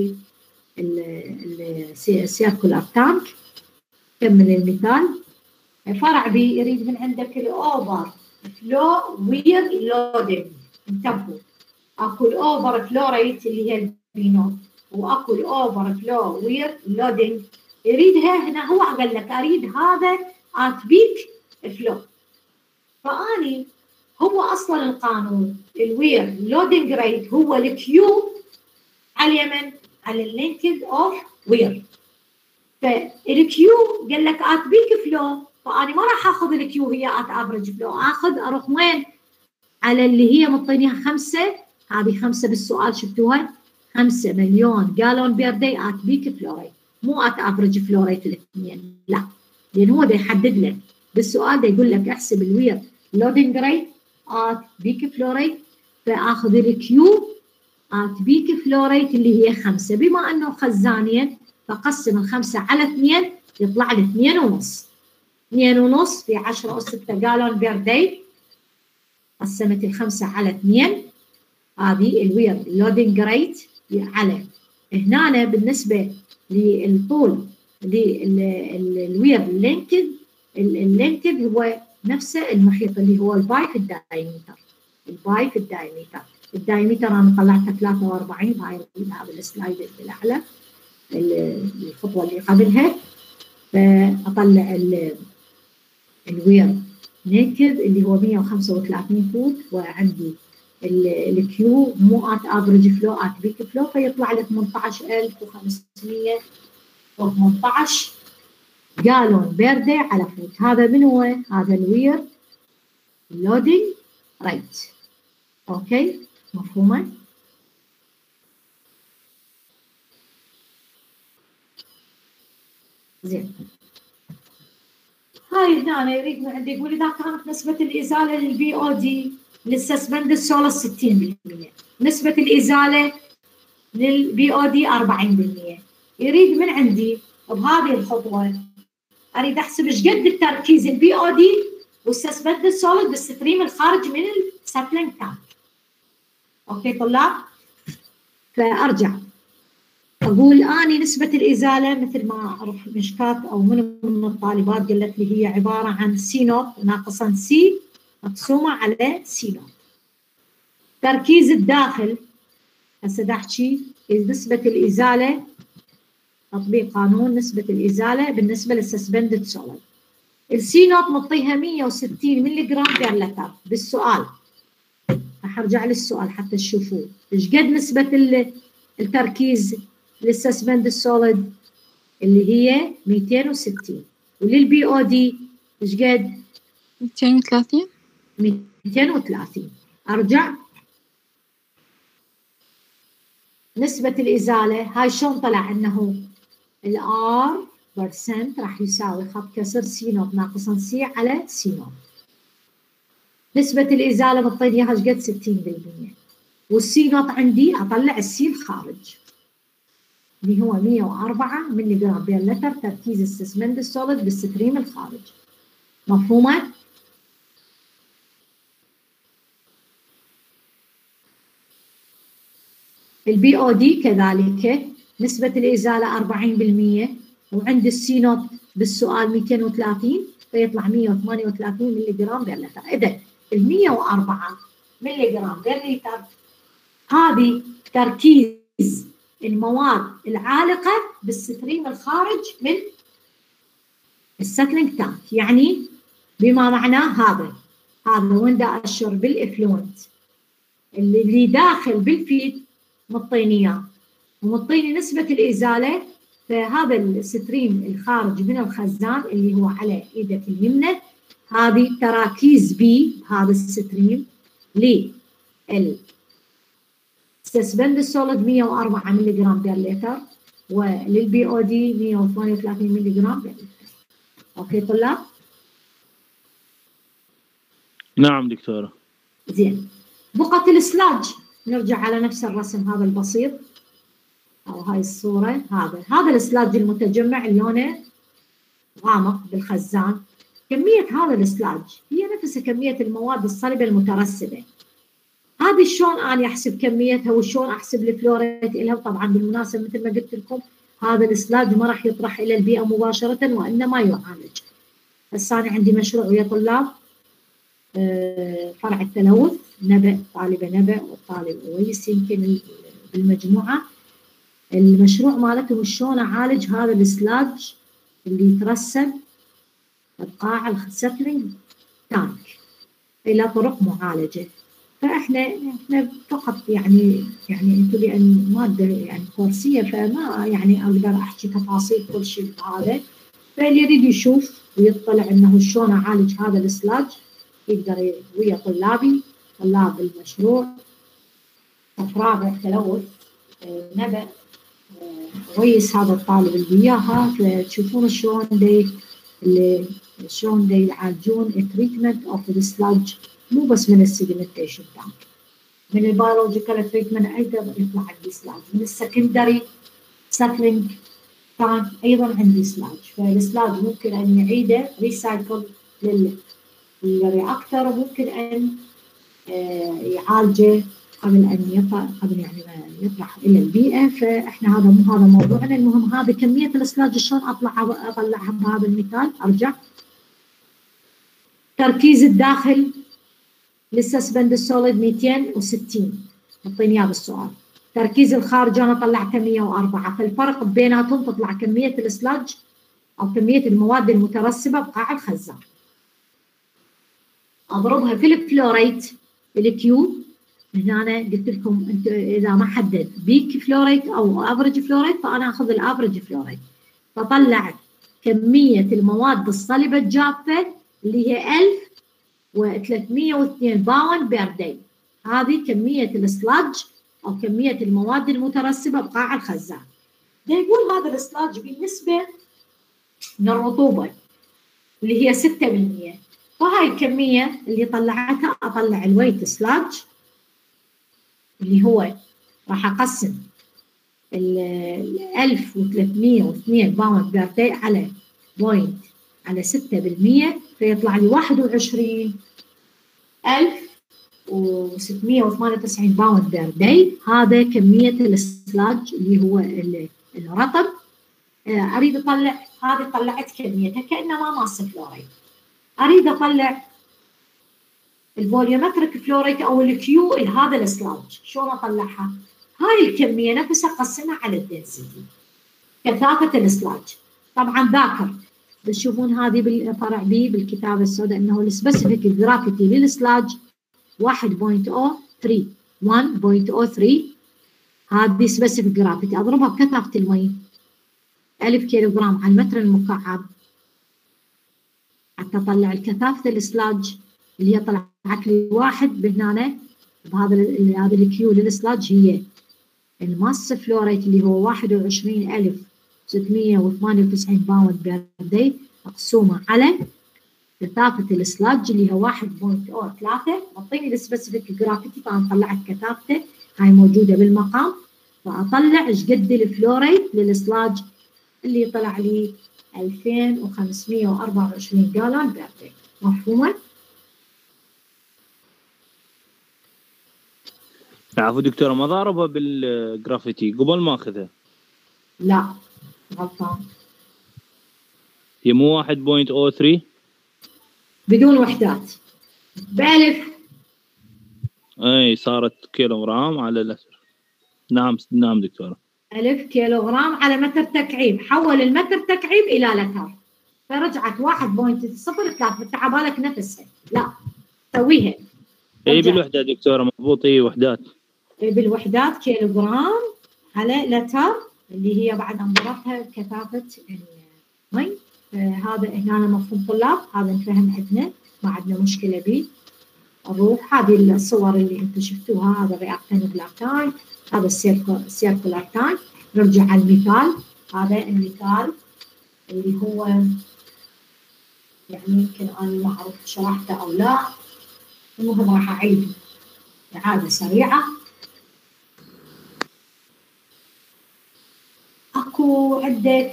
A: للسيركولار تانك. كمل المثال. فرع بي يريد من عندك الاوفر فلو وير لودنج. انتبهوا، اكو الاوفر فلو ريت اللي هي البي نوت، واكو الاوفر فلو وير لودنج. يريدها هنا، هو قال لك اريد هذا ات بيك فلو. فاني هو اصلا القانون الوير لودنج ريت هو الكيو على اليمن على اللينكد اوف وير. فالكيو قال لك ات بيك فلو، فاني ما راح اخذ الكيو هي ات افريج فلو، اروح وين؟ على اللي هي مطينيها 5. هذه 5 بالسؤال شفتوها، 5 مليون جالون بير داي ات بيك فلو ريت، مو ات افريج فلو ريت الاثنين، لا. لان هو ده يحدد لك بالسؤال ده، يقول لك احسب الوير لودنج ريت ات بيك فلو ريت، فاخذ الكيو ات بيك فلو ريت اللي هي 5. بما انه خزانين فقسم ال5 على 2 يطلع لي 2.5. 2.5 في 10 أس 6 جالون بير داي. قسمت ال5 على 2. هذه الوير لودنج ريت على هنا. بالنسبه للطول للوير لينكد، اللينكد هو نفسه المحيط اللي هو الباي في الدايمتر. الباي في الدايمتر، الدايمتر انا طلعتها 43 هاي هذا السلايد اللي الاعلى، الخطوه اللي قبلها. فاطلع الوير لينكد اللي هو 135 فوت، وعندي الكيو مو ات افريج فلو ات بيك فلو، فيطلع لي 18518 جالون بير داي على فوت. هذا من هو؟ هذا الوير لودنج ريت. اوكي، مفهومه؟ زين. هاي هنا أنا يريد من عندي يقول إذا كانت نسبة الإزالة للبي أو دي للسسبند السولر 60%، نسبة الإزالة للبي أو دي 40%، يريد من عندي بهذه الخطوة أريد أحسب إيش قد التركيز البي أو دي والسسبند السولر بالستريم الخارج من الساتلينج تانك. أوكي طلاب؟ فأرجع أقول أني نسبة الإزالة مثل ما أروح مشكات أو من الطالبات قالت لي هي عبارة عن سي نوت ناقصا سي مقسومة على سي نوت. تركيز الداخل هسه دا أحكي نسبة الإزالة، تطبيق قانون نسبة الإزالة بالنسبة للسسبندد سوليد. السي نوت مطيها 160 ملي جرام بير لتر بالسؤال. راح أرجع للسؤال حتى تشوفوه إيش قد نسبة التركيز للسسبند السوليد اللي هي 260، وللبي او دي ايش قد؟
B: 230.
A: 230. ارجع نسبة الإزالة هاي شلون طلع انه الار برسنت راح يساوي خط كسر سي نوت ناقصا سي على سي نوت. نسبة الإزالة بطيني اياها ايش قد؟ 60%. والسي نوت عندي اطلع السي الخارج اللي هو 104 ملي جرام بير لتر تركيز السسبند السوليد بالستريم الخارج. مفهومة؟ البي او دي كذلك نسبة الإزالة 40%، وعند السي نوت بالسؤال 230 فيطلع 138 ملي جرام بير لتر. إذا ال 104 ملي جرام بير لتر هذه تركيز المواد العالقة بالستريم الخارج من الساتلينج تانك. يعني بما معناه هذا وين دا أشر بالإفلونت اللي داخل بالفيد مطينياه ومطيني نسبة الإزالة. فهذا الستريم الخارج من الخزان اللي هو على إيدك اليمنى، هذه تراكيز بي هذا الستريم للسسبند السوليد 104 ملي جرام بير لتر، وللبي او دي 138 ملي جرام بير لتر. اوكي طلاب؟
D: نعم دكتورة.
A: زين. بقعة السلاج نرجع على نفس الرسم هذا البسيط أو هاي الصورة. هذا السلاج المتجمع اللي لونه غامق بالخزان. كمية هذا السلاج هي نفس كمية المواد الصلبة المترسبة. هذه شلون أنا أحسب كميتها وشلون أحسب الفلوريت إلها؟ وطبعا بالمناسبة مثل ما قلت لكم هذا السلاج ما راح يطرح إلى البيئة مباشرة وإنما يعالج. هسه أنا عندي مشروع ويا طلاب فرع التلوث، نبأ طالبة نبأ والطالب أويس يمكن بالمجموعة. المشروع مالتهم شلون أعالج هذا السلاج اللي يترسب بقاع السفلنج تانك إلى طرق معالجة. فإحنا فقط يعني أنتم لأن مادة يعني كورسية فما يعني أقدر أحكي تفاصيل كل شيء هذا. فاللي يريد يشوف ويطلع إنه شلون أعالج هذا السلاج يقدر ويا طلاب المشروع رابع تلوث نبأ ويس هذا الطالب اللي وياها، فتشوفون شلون دي يعالجون التريتمنت اوف السلاج مو بس من السيديمنتيشن تانك، من البيولوجيكال تريتمنت ايضا يطلع عندي سلاج، من السكندري سفلنج تانك ايضا عندي سلاج. فالسلاج ممكن ان يعيده ريسايكل للرياكتر وممكن ان يعالجه قبل ان يطرح الى البيئه. فاحنا هذا موضوعنا. المهم هذه كميه السلاج شلون اطلعها بهذا المثال. ارجع تركيز الداخل للسسبند السوليد 260 حطيني اياه بالسؤال. تركيز الخارج انا طلعته 104. فالفرق بيناتهم تطلع كميه السلاج او كميه المواد المترسبه بقاع الخزان. اضربها في الفلوريت الكيو. هنا أنا قلت لكم انت اذا ما حدد بيك فلوريت او افرج فلوريت فانا اخذ الافرج فلوريت. فطلع كميه المواد الصلبه الجافه اللي هي 1302 باوند بير داي. هذه كميه السلاج او كميه المواد المترسبه بقاع الخزان. يقول هذا السلاج بالنسبه للرطوبه اللي هي 6%. فهاي الكميه اللي طلعتها اطلع الويت سلاج اللي هو راح اقسم ال 1302 باوند بير داي على بوينت على 6%، فيطلع لي 21698 باوند بير داي. هذا كميه السلاج اللي هو الرطب. اريد اطلع هذه طلعت كميتها كانما ماس فلوريد. اريد اطلع الفوليومتريك فلوريد او الكيو هذا السلاج شلون اطلعها؟ هاي الكميه نفسها اقسمها على الدنسيتي كثافه السلاج. طبعا ذاكر تشوفون هذه بالفرع بي بالكتابه السوداء انه السبيسيفيك جرافيتي للسلاج 1.03 هذه سبيسيفيك جرافيتي. اضربها بكثافه المي 1000 كيلوغرام على المتر المكعب حتى اطلع الكثافه السلاج اللي هي طلعت لي واحد بهنا بهذا الكيو للسلاج هي الماس فلوريت اللي هو 21698 باوند بير داي مقسومه على كثافه السلاج اللي هو 1.03. اعطيني السبيسيفيك جرافيتي فانا طلعت كثافته هاي موجوده بالمقام. فاطلع ايش قد الفلوريت للسلاج اللي طلع لي 2524 جالون بير داي. مفهومه؟
D: عفوا دكتورة ما ضاربها بالجرافيتي قبل ما اخذها؟
A: لا غلطان.
D: هي مو 1.03
A: بدون وحدات بألف.
D: اي صارت كيلوغرام على الأسر. نعم دكتورة.
A: 1000 كيلوغرام على متر تكعيب. حول المتر تكعيب إلى لتر فرجعت 1.03. انت عبالك نفسها لا سويها.
D: اي بالوحدات دكتورة مضبوط. اي وحدات.
A: بالوحدات كيلوغرام على لتر اللي هي بعد انضربها كثافة المي. هذا هنا مفهوم طلاب. هذا نفهم عندنا ما عندنا مشكلة به. نروح هذه الصور اللي انتم شفتوها. هذا الرياكتنجلر تانك. هذا السيركولار تانك. نرجع على المثال. هذا المثال اللي هو يعني يمكن انا ما اعرف شرحته او لا. المهم راح اعيده إعادة سريعة. أكو عندك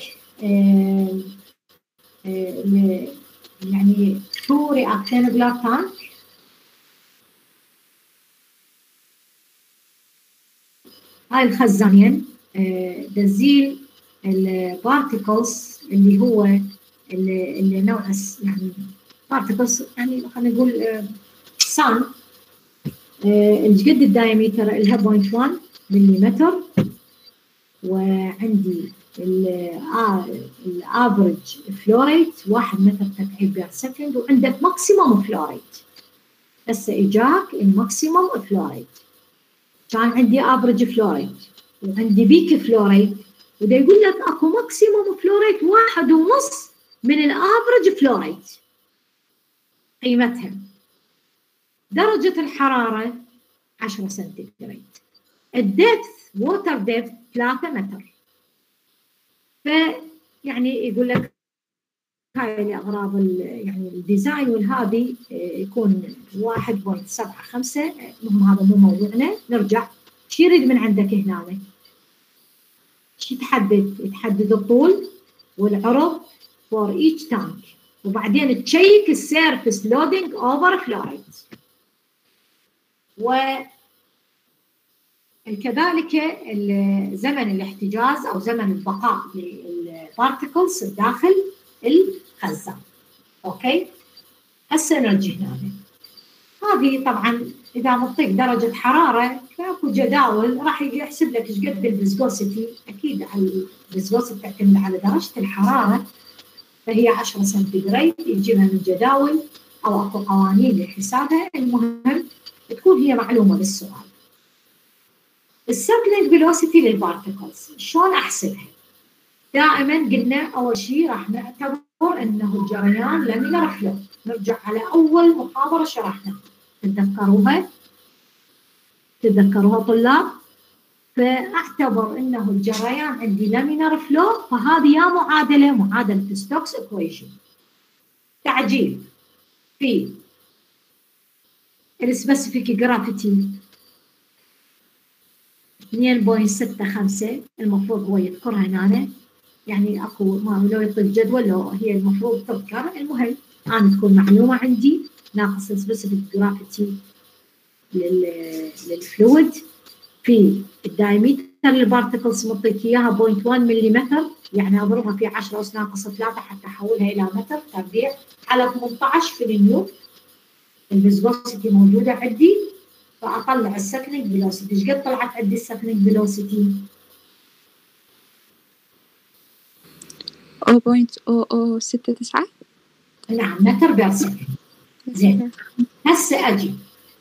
A: يعني 2 rectangular tank. هاي الخزانين تزيل البارتيكلز اللي هو اللي نوع يعني بارتيكلز، يعني خلينا نقول سان. الجد الدايمتر لها 0.1 ملم، وعندي الافرج فلوريت 1 متر تكعيب بير سكند، وعندك ماكسيموم فلوريت. هسه اجاك الماكسيموم فلوريت، كان عندي افرج فلوريت وعندي بيك فلوريت، وده يقول لك اكو ماكسيموم فلوريت 1.5 من الافرج فلوريت. قيمتها درجة الحرارة 10 سنتيغراد، الدبث ووتر دبث 3 متر. فيعني يقول لك هاي لأغراض يعني الديزاين والهذه يكون 1.75. المهم هذا مو موضوعنا. نرجع شو يريد من عندك هنا؟ شو يتحدد الطول والعرض for each tank، وبعدين تشيك السيرفس لودينج اوفر فلوريت. وكذلك زمن الاحتجاز او زمن البقاء للبارتيكلز داخل الخزان. اوكي، هسه نرجع هنا. هذه طبعا اذا مطيك درجه حراره فاكو جداول راح يحسب لك ايش قد الفيسكوسيتي. اكيد على الفيسكوسيتي تعتمد على درجه الحراره، فهي 10 سنتيغراد يجيبها من جداول او اكو قوانين لحسابها. المهم تكون هي معلومه بالسؤال. السيركلينج فيلوسيتي للبارتيكلز شلون احسبها؟ دائما قلنا اول شيء راح نعتبر انه الجريان لامينار فلو. نرجع على اول محاضره شرحناها، تتذكروها طلاب؟ فاعتبر انه الجريان عندي لامينار فلو، فهذه يا معادله ستوكس ايكويشن. تعجيل في السبيسيفيك جرافيتي 2.65 المفروض هو يذكرها هنا. يعني اكو ما لو يطلب جدول لو هي المفروض تذكر. المهم انا تكون معلومه عندي ناقص السبيسيفيك جرافيتي للفلويد. في الدايمتر للبارتيكلز مطيك اياها 0.1 ملم، يعني اضربها في 10 اس ناقص 3 حتى احولها الى متر تربيع على 18 في النيو. الفيسكوسيتي موجوده عندي، فاطلع السكنينج فيلوسيتي. ايش قد طلعت عندي السكنينج فيلوسيتي؟
B: 0.0069.
A: نعم، متر بير سكند. زين، هسه اجي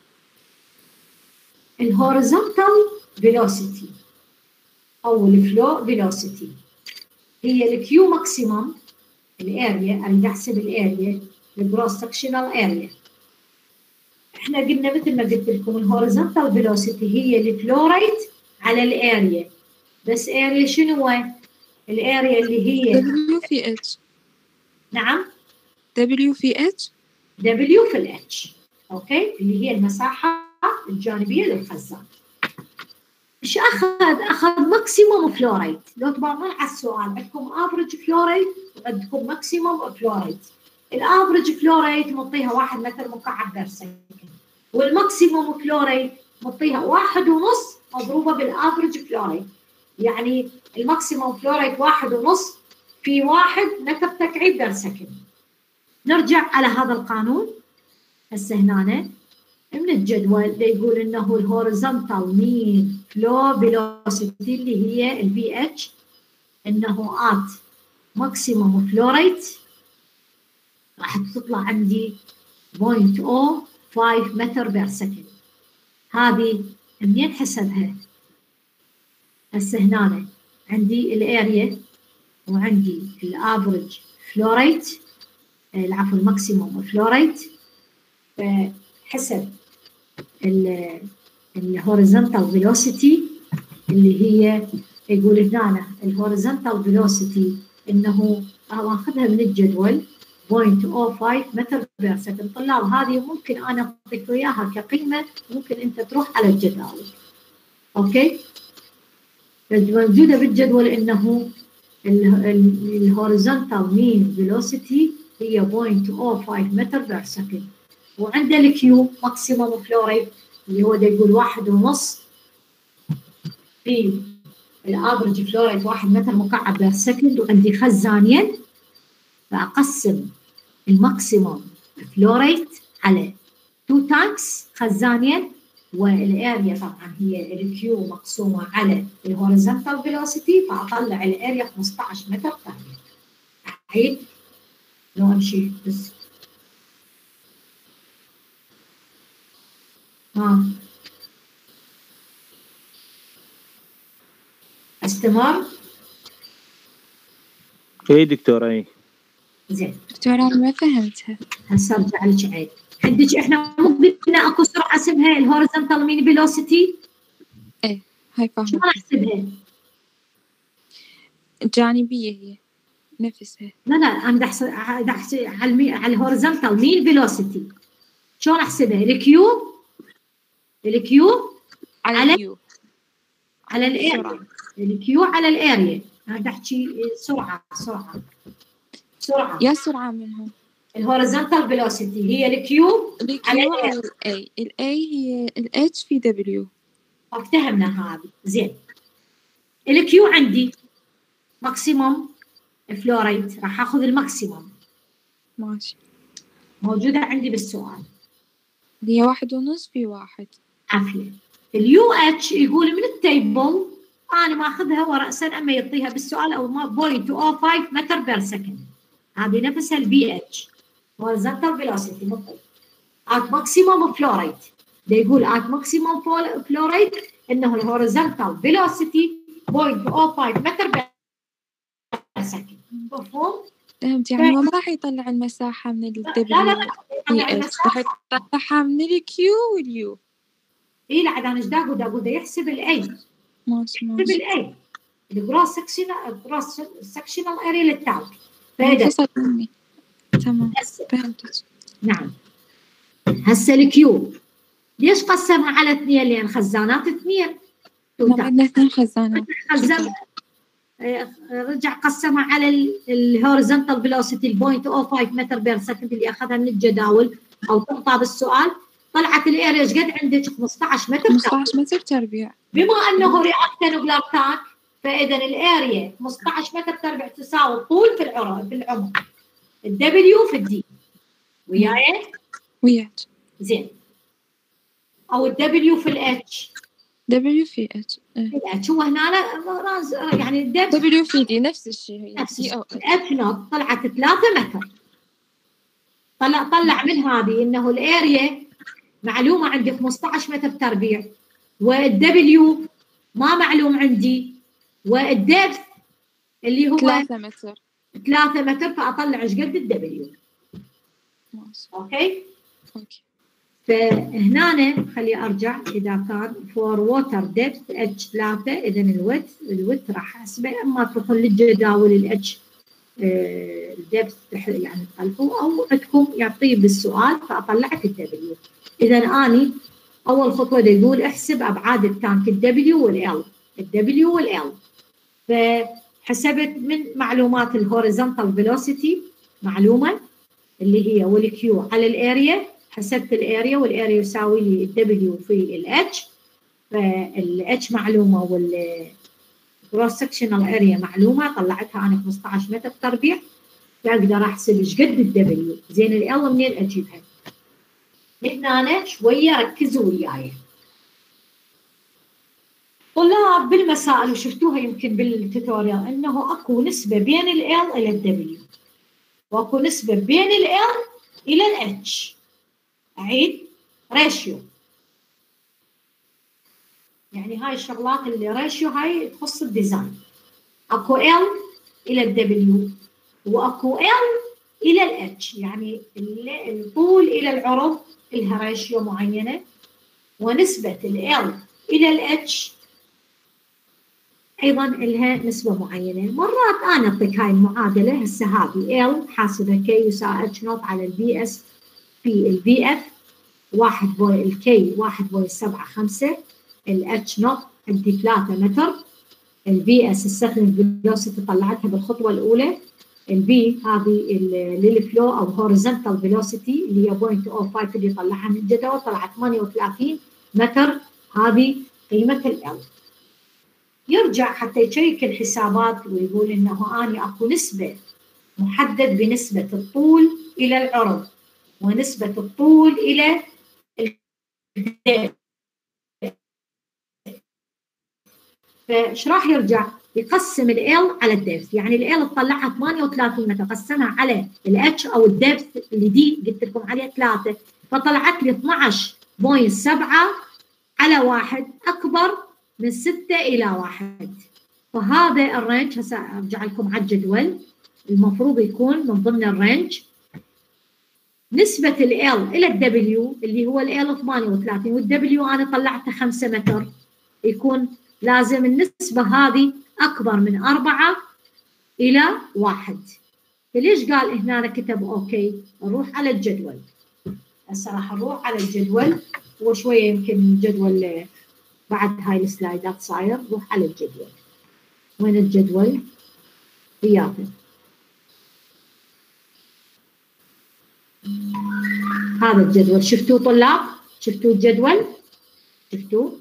A: الهوريزونتال فيلوسيتي او الفلو فيلوسيتي هي الكيو ماكسيمم الاريا. اريد احسب الاريا، الجروس سكشنال اريا. احنا قلنا مثل ما قلت لكم الهوريزونتال فيلوسيتي هي الفلو ريت على الاريا، بس اريا شنو هو؟ الاريا اللي هي
B: W في H.
A: نعم،
B: W في H.
A: W في الاتش. اوكي، اللي هي المساحه الجانبيه للخزان. ايش اخذ ماكسيموم فلوريت. لو تبغون على السؤال عندكم افريج فلوريت وعندكم ماكسيموم فلوريت. الافريج فلوريت مطيها 1 متر مكعب بير سكند، والماكسيموم فلوريت مطيها 1.5 مضروبه بالافريج فلوريت. يعني الماكسيموم فلوريت 1.5 في 1 متر تكعيب بير سكند. نرجع على هذا القانون هسه هنا من الجدول اللي يقول انه الهوريزونتال مين فلو فيلوسيتي اللي هي البي اتش، انه ات ماكسيموم فلو ريت راح تطلع عندي 0.05 متر بير سكند. هذه منين حسبها؟ هسه هنا عندي الاريا وعندي الافريج فلو ريت، العفو الماكسيموم فلو ريت. فحسب الهوريزونتال فيلوسيتي اللي هي يقول هنا الهوريزونتال فيلوسيتي انه اخذها من الجدول 0.05 متر بير سكند. طلاب هذه ممكن انا اعطيك اياها كقيمه، ممكن انت تروح على الجداول. اوكي، موجوده بالجدول انه الهوريزونتال مين فيلوسيتي هي 0.05 متر بير سكند، وعنده الكيو ماكسيموم فلوريد اللي هو ده يقول 1.5 في الافرج فلوريد 1 متر مكعب بير سكند، وعندي خزانين، فاقسم الماكسيموم فلوريد على 2 تانكس خزانين، والاريا طبعا هي الكيو مقسومه على الهوريزونتال فيلوسيتي، فاطلع الاريا 15 متر ثانيه. اعيد لو امشي بس. استمر.
D: اي دكتورة اي.
A: زين
B: دكتورة أنا ما فهمتها.
A: هسه ارجع لك عيد. عندك احنا مو قلنا اكو سرعه اسمها الهوريزونتال مين فيلوسيتي؟
B: ايه هاي فاهمة.
A: شلون احسبها؟
B: الجانبية هي نفسها.
A: لا انا بدي احسب على الهوريزونتال مين فيلوسيتي. شلون احسبها؟ الكيو
B: على اليو
A: على الاريا. الكيو على الاريا. انا بدي احكي سرعه
B: يا سرعة منهم.
A: الهوريزونتال فيلوسيتي هي الكيو على
B: الاي هي الاتش في دبليو.
A: افتهمنا هذه. زين، الكيو عندي ماكسيموم فلوريد، راح اخذ الماكسيموم.
B: ماشي.
A: موجوده عندي بالسؤال.
B: هي 1.5 في 1.
A: عافيه. اليو اتش يقول من التيبل، انا ماخذها وراسا اما يعطيها بالسؤال او 0.05 متر بير سكند. هذه نفسها البي اتش هوريزونتال فيلوسيتي مطلوب. ات ماكسيموم فلوريد، ده يقول ات ماكسيموم فلوريد انه الهوريزونتال فيلوسيتي 0.05 متر بير سكند. مفهوم؟
B: فهمت، يعني هو ما راح يطلع المساحة من الدبليو.
A: لا
B: راح يطلعها من الكيو واليو.
A: اي لا عاد انا ايش دا اقول يحسب الاي.
B: ماشي
A: يحسب الاي الجروس سكشنال اريا للتالك.
B: فإذا تمام فهمت.
A: نعم. هسه الكيو ليش قسمها على 2؟ لان خزانات 2.
B: ما عندنا 2 خزانات.
A: رجع قسمها على الهوريزونتال فيلوسيتي 0.05 متر بير سكند اللي اخذها من الجداول او تقطع بالسؤال. طلعت الاريا ايش قد عندك؟ 15 متر
B: 15 متر تربيع.
A: بما انه رياكتنجولار تاك، فاذا الاريا 15 متر تربيع تساوي الطول في العمق الدبليو في الدي.
B: وياك.
A: زين، او الدبليو في الاتش.
B: دبليو في اتش.
A: الاتش هو هنا يعني
B: دبليو في دي نفس الشيء. هي
A: نفس
B: دي او
A: الاتش نوت طلعت 3 متر. طلع من هذه انه الاريا معلومه عندي 15 متر تربيع، والدبليو ما معلوم عندي، والدبث اللي هو
B: 3 متر.
A: 3 متر، فاطلع ايش قد الدبليو. اوكي. فهنا خلي ارجع. اذا كان فور ووتر ديبث اتش 3، اذا الويت راح احسبه، اما تروحون للجداول الاتش الدبث يعني تطلعوه، او عندكم يعطيه بالسؤال فاطلعت الدبليو. اذا اني اول خطوه يقول احسب ابعاد التانك الدبليو والال. فحسبت من معلومات الهوريزونتال فيلوسيتي معلومه اللي هي والكيو على الاريا. حسبت الاريا، والاريا يساوي لي الدبليو في الاتش، فالاتش معلومه والكروس سكشنال اريا معلومه، طلعتها انا 15 متر تربيع، فاقدر احسب ايش قد الدبليو. زين ال منين اجيبها؟ هنا شويه ركزوا وياي طلاب بالمسائل، وشفتوها يمكن بالتوتوريال، انه اكو نسبه بين ال الى الدبليو، واكو نسبه بين ال الى الاتش. اعيد، ريشيو. يعني هاي الشغلات اللي ريشيو هاي تخص الديزاين. اكو ال الى الدبليو، واكو ال الى الاتش، يعني الطول الى العرض لها ريشيو معينه، ونسبه ال الى الاتش ايضا لها نسبه معينه. مرات انا اعطيك هاي المعادله هسه هذه ال حاسبه كي يساوي اتش نوت على البي اس في البي اف 1 الكي 1.75 الاتش نوت عندي 3 متر. البي اس استخدم الفيلوسيتي طلعتها بالخطوه الاولى. البي هذه للفلو او هوريزونتال فيلوسيتي اللي هي 0.05 اللي طلعها من الجدول طلعت 38 متر. هذه قيمه ال. يرجع حتى يشيك الحسابات ويقول انه اني اكو نسبه محدد بنسبه الطول الى العرض ونسبه الطول الى الديب. فايش راح يرجع؟ يقسم ال على الدبث، يعني ال طلعها 38 متر قسمها على الاتش او الدبث اللي دي قلت لكم عليه 3 فطلعت لي 12.7 على 1 اكبر من 6 الى 1. فهذا الرينج. هسه ارجع لكم على الجدول المفروض يكون من ضمن الرينج نسبة ال إلى الدبليو اللي هو ال 38 والدبليو أنا طلعته 5 متر، يكون لازم النسبة هذه أكبر من 4 إلى 1. فليش قال هنا كتب أوكي؟ نروح على الجدول. هسه راح نروح على الجدول وشوية يمكن الجدول بعد هاي السلايدات صاير. نروح على الجدول. وين الجدول؟ رياضي. هذا الجدول شفتوه طلاب؟ شفتوه الجدول؟ شفتوه؟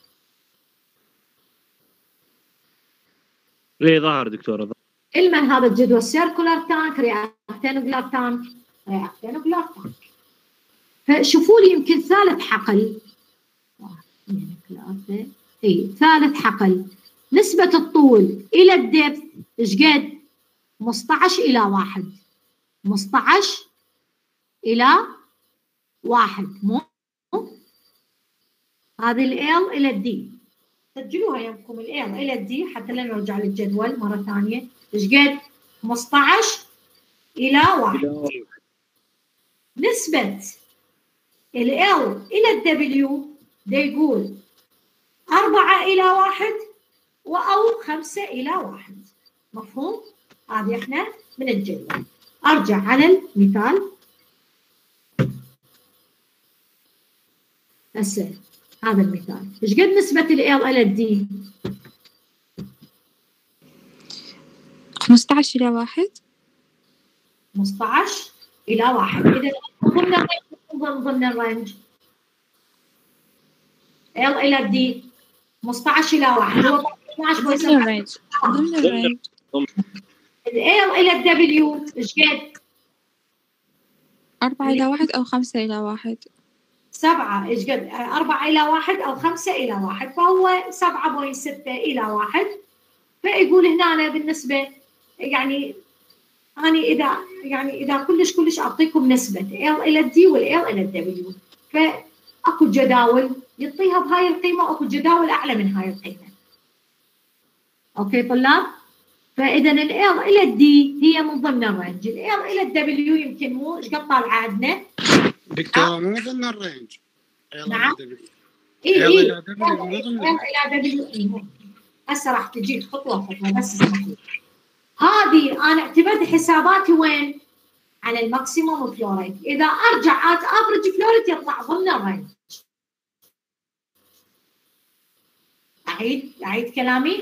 D: ليه ظهر دكتورة؟
A: المن هذا الجدول سيركولار تانك رياكتينوجلار تانك رياكتينوجلار تانك. فشوفوا لي يمكن ثالث حقل. اي ثالث حقل نسبة الطول إلى الدبث ايش قد؟ 15 إلى 1. 15 إلى 1 مو هذه ال إلى الدي. سجلوها يمكم ال إلى الدي حتى لا نرجع للجدول مرة ثانية. ايش قد؟ 15 إلى 1. نسبة ال إلى الدبليو ده يقول 4 إلى 1 أو 5 إلى 1. مفهوم؟ هذه احنا من الجدول. أرجع على المثال. هسه هذا المثال ايش قد نسبة ال إلى الدي؟
B: 15 إلى 1.
A: 15 إلى 1. إذا ضمن الرينج ضمن الرينج ال إلى الدي 15 إلى 1 هو 12
B: ضمن الرينج. ضمن الرينج.
A: ال إلى الدبليو ايش قد؟
B: 4 إلى 1 أو 5 إلى 1.
A: 7 ايش قد؟ 4 إلى 1 أو 5 إلى 1 فهو 7.6 إلى 1. فيقول هنا بالنسبة يعني أنا إذا كلش أعطيكم نسبة ال إلى الدي وال إلى الدبليو فأكو جداول يعطيها بهاي القيمة وأكو جداول أعلى من هاي القيمة. أوكي طلاب؟ فإذا ال إلى الدي هي من ضمن الرينج. ال إلى الدبليو يمكن مو ايش قد طالعة عندنا؟
E: دكتورة مو ضمن الرينج.
A: نعم.
E: إيه
A: إلى دبليو. هسه راح تجيك خطوة بس اسمح لي. هذه أنا اعتمدت حساباتي وين؟ على الماكسيموم فلو ريت. إذا أرجع أفرج فلو ريت يطلع ضمن الرينج. أعيد كلامي؟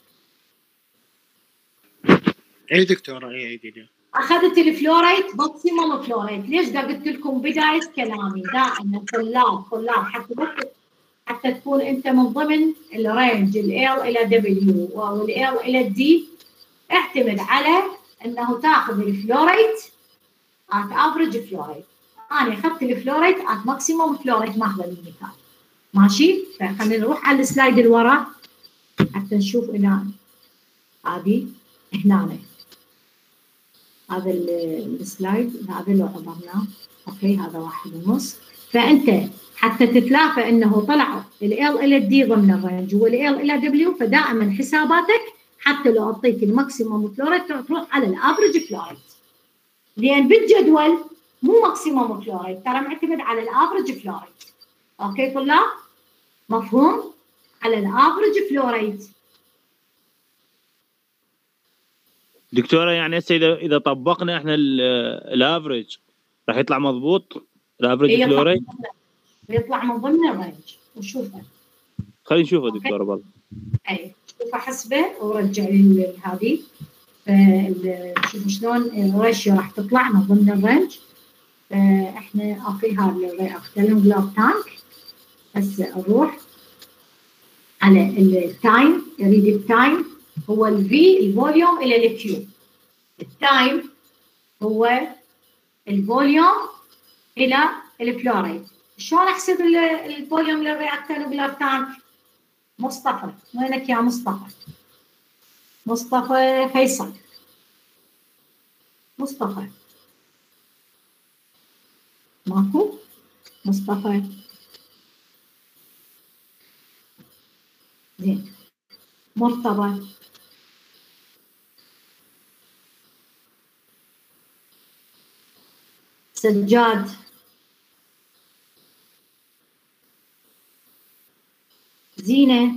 E: اي دكتورة اي عيدي.
A: أخذت الفلوريت ماكسيموم فلوريت. ليش دا قلت لكم بداية كلامي دائما طلاب حتى تكون أنت من ضمن الرينج ال إلى دبليو وال إلى الدي. اعتمد على أنه تاخذ الفلوريت at average فلوريت. أنا أخذت الفلوريت at ماكسيموم فلوريت ماخذ المثال. ماشي؟ فخلينا نروح على السلايد اللي ورا حتى نشوف هنا. هذه هنا هذا السلايد هذا اللي عبرناه. اوكي هذا 1.5. فانت حتى تتلافى انه طلع ال الى الدي ضمن الرينج وال الى دبليو فدائما حساباتك حتى لو اعطيك الماكسيموم فلوريت تروح على الافرج فلوريت. لان بالجدول مو ماكسيموم فلوريت ترى معتمد على الافرج فلوريت. اوكي طلاب؟ مفهوم؟ على الافرج فلوريت.
D: دكتورة يعني هسه إذا طبقنا إحنا الأفريج راح يطلع مضبوط الأفريج فلوريد؟
A: يطلع من ضمن الرينج وشوفه.
D: خلينا نشوفه دكتورة برضه.
A: أي شوفه حسبه ورجع لي هذه. شوفوا شلون الريشيو راح تطلع من ضمن الرينج. احنا اعطيها الرياكتيف جلوب تانك. هسه نروح على التايم. يريد التايم هو الفي الفوليوم الى الكيو. التايم هو الفوليوم الى الفلوريد. شلون احسب الفوليوم للرياكتيف جلوب تانك؟ مصطفى وينك يا مصطفى؟ مصطفى فيصل. مصطفى ماكو؟ مصطفى زين. مرتضى سجاد زينة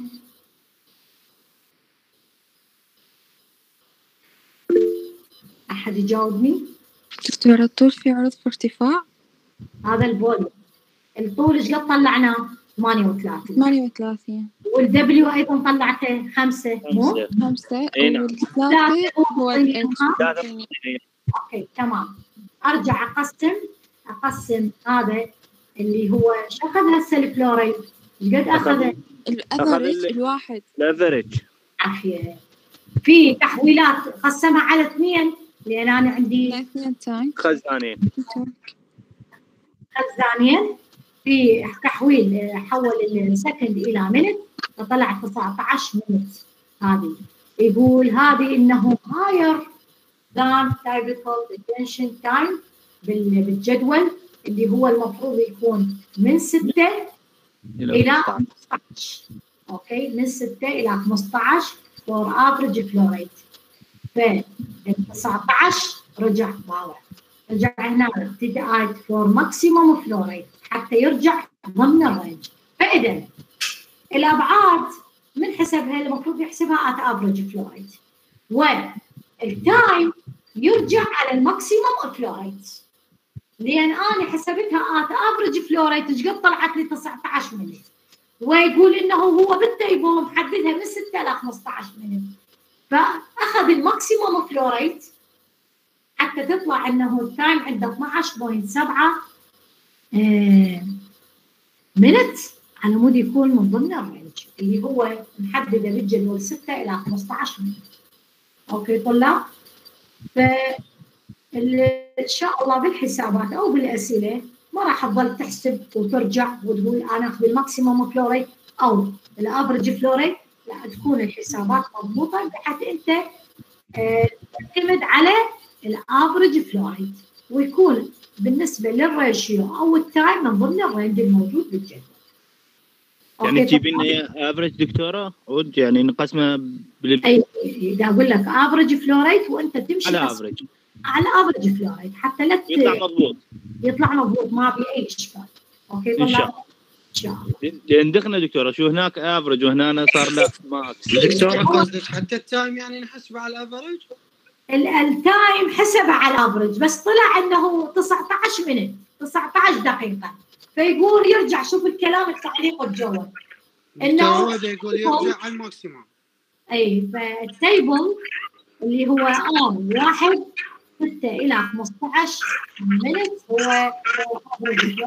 A: أحد يجاوبني؟
B: دكتورة الطول في عرض في ارتفاع؟
A: هذا الفوليوم. الطول ايش قد طلعناه؟ 38.
B: 38.
A: والدبليو ايضا طلعته 5 مو؟
B: 5
D: اي نعم.
B: والثلاثة هو الاتش.
A: اوكي تمام. ارجع اقسم هذا اللي هو شو اخذ هسه الفلوريد؟ ايش قد اخذه؟
B: الافرج الواحد.
D: الافرج.
A: عافية. في تحويلات قسمها على 2 لان انا عندي
B: 2 تايم
D: خزانين.
A: في تحويل حول السكند الى مينت فطلع 19 مينت. هذه يقول هذه انه higher than typical detention time بالجدول اللي هو المفروض يكون من 6 الى 15. اوكي من 6 الى 15 for average flow rate. ف 19 رجع باور. رجع هنا ابتداءات فور ماكسيموم فلو ريت حتى يرجع ضمن الرينج. فاذا الابعاد من حسبها المفروض يحسبها ات افريج فلو ريت والتايم يرجع على الماكسيموم فلو ريت لان انا حسبتها ات افريج فلو ريت ايش قد طلعت لي 19 ملي ويقول انه هو بالتيبل محددها من 6 الى 15 ملي فاخذ الماكسيموم فلو ريت حتى تطلع انه التايم عنده 12.7 مينت على مود يكون من ضمن الرينج اللي هو محدده بالجدول 6 الى 15 مينت. اوكي طلاب؟ ان شاء الله بالحسابات او بالاسئله ما راح تظل تحسب وترجع وتقول انا اخذ الماكسيموم فلو ريت او الافرج فلو ريت، لا تكون الحسابات مضبوطه بحيث انت تعتمد على الافرج فلو ريت ويكون بالنسبه للريشيو او التايم من ضمن الرينج الموجود بالجدول.
D: يعني تجيبين لنا افرج دكتوره عود يعني نقسمها
A: اي اذا اقول لك افرج فلو ريت وانت تمشي
D: على افرج
A: فلو ريت حتى لا
D: يطلع مضبوط.
A: يطلع مضبوط ما في اي اشكال. اوكي طلع ان شاء الله.
D: لان دخلنا دكتوره شو هناك افرج وهنا صار لا ماكس.
E: دكتوره قصدك حتى التايم يعني نحسبه على الافرج؟
A: التايم حسبه على الافرج بس طلع انه 19 مينت 19 دقيقه فيقول يرجع شوف الكلام التعليق الجوي
E: انه هو يقول يرجع على الماكسيموم.
A: اي فالتيبل اللي هو واحد 6 الى 15 مينت هو افرج.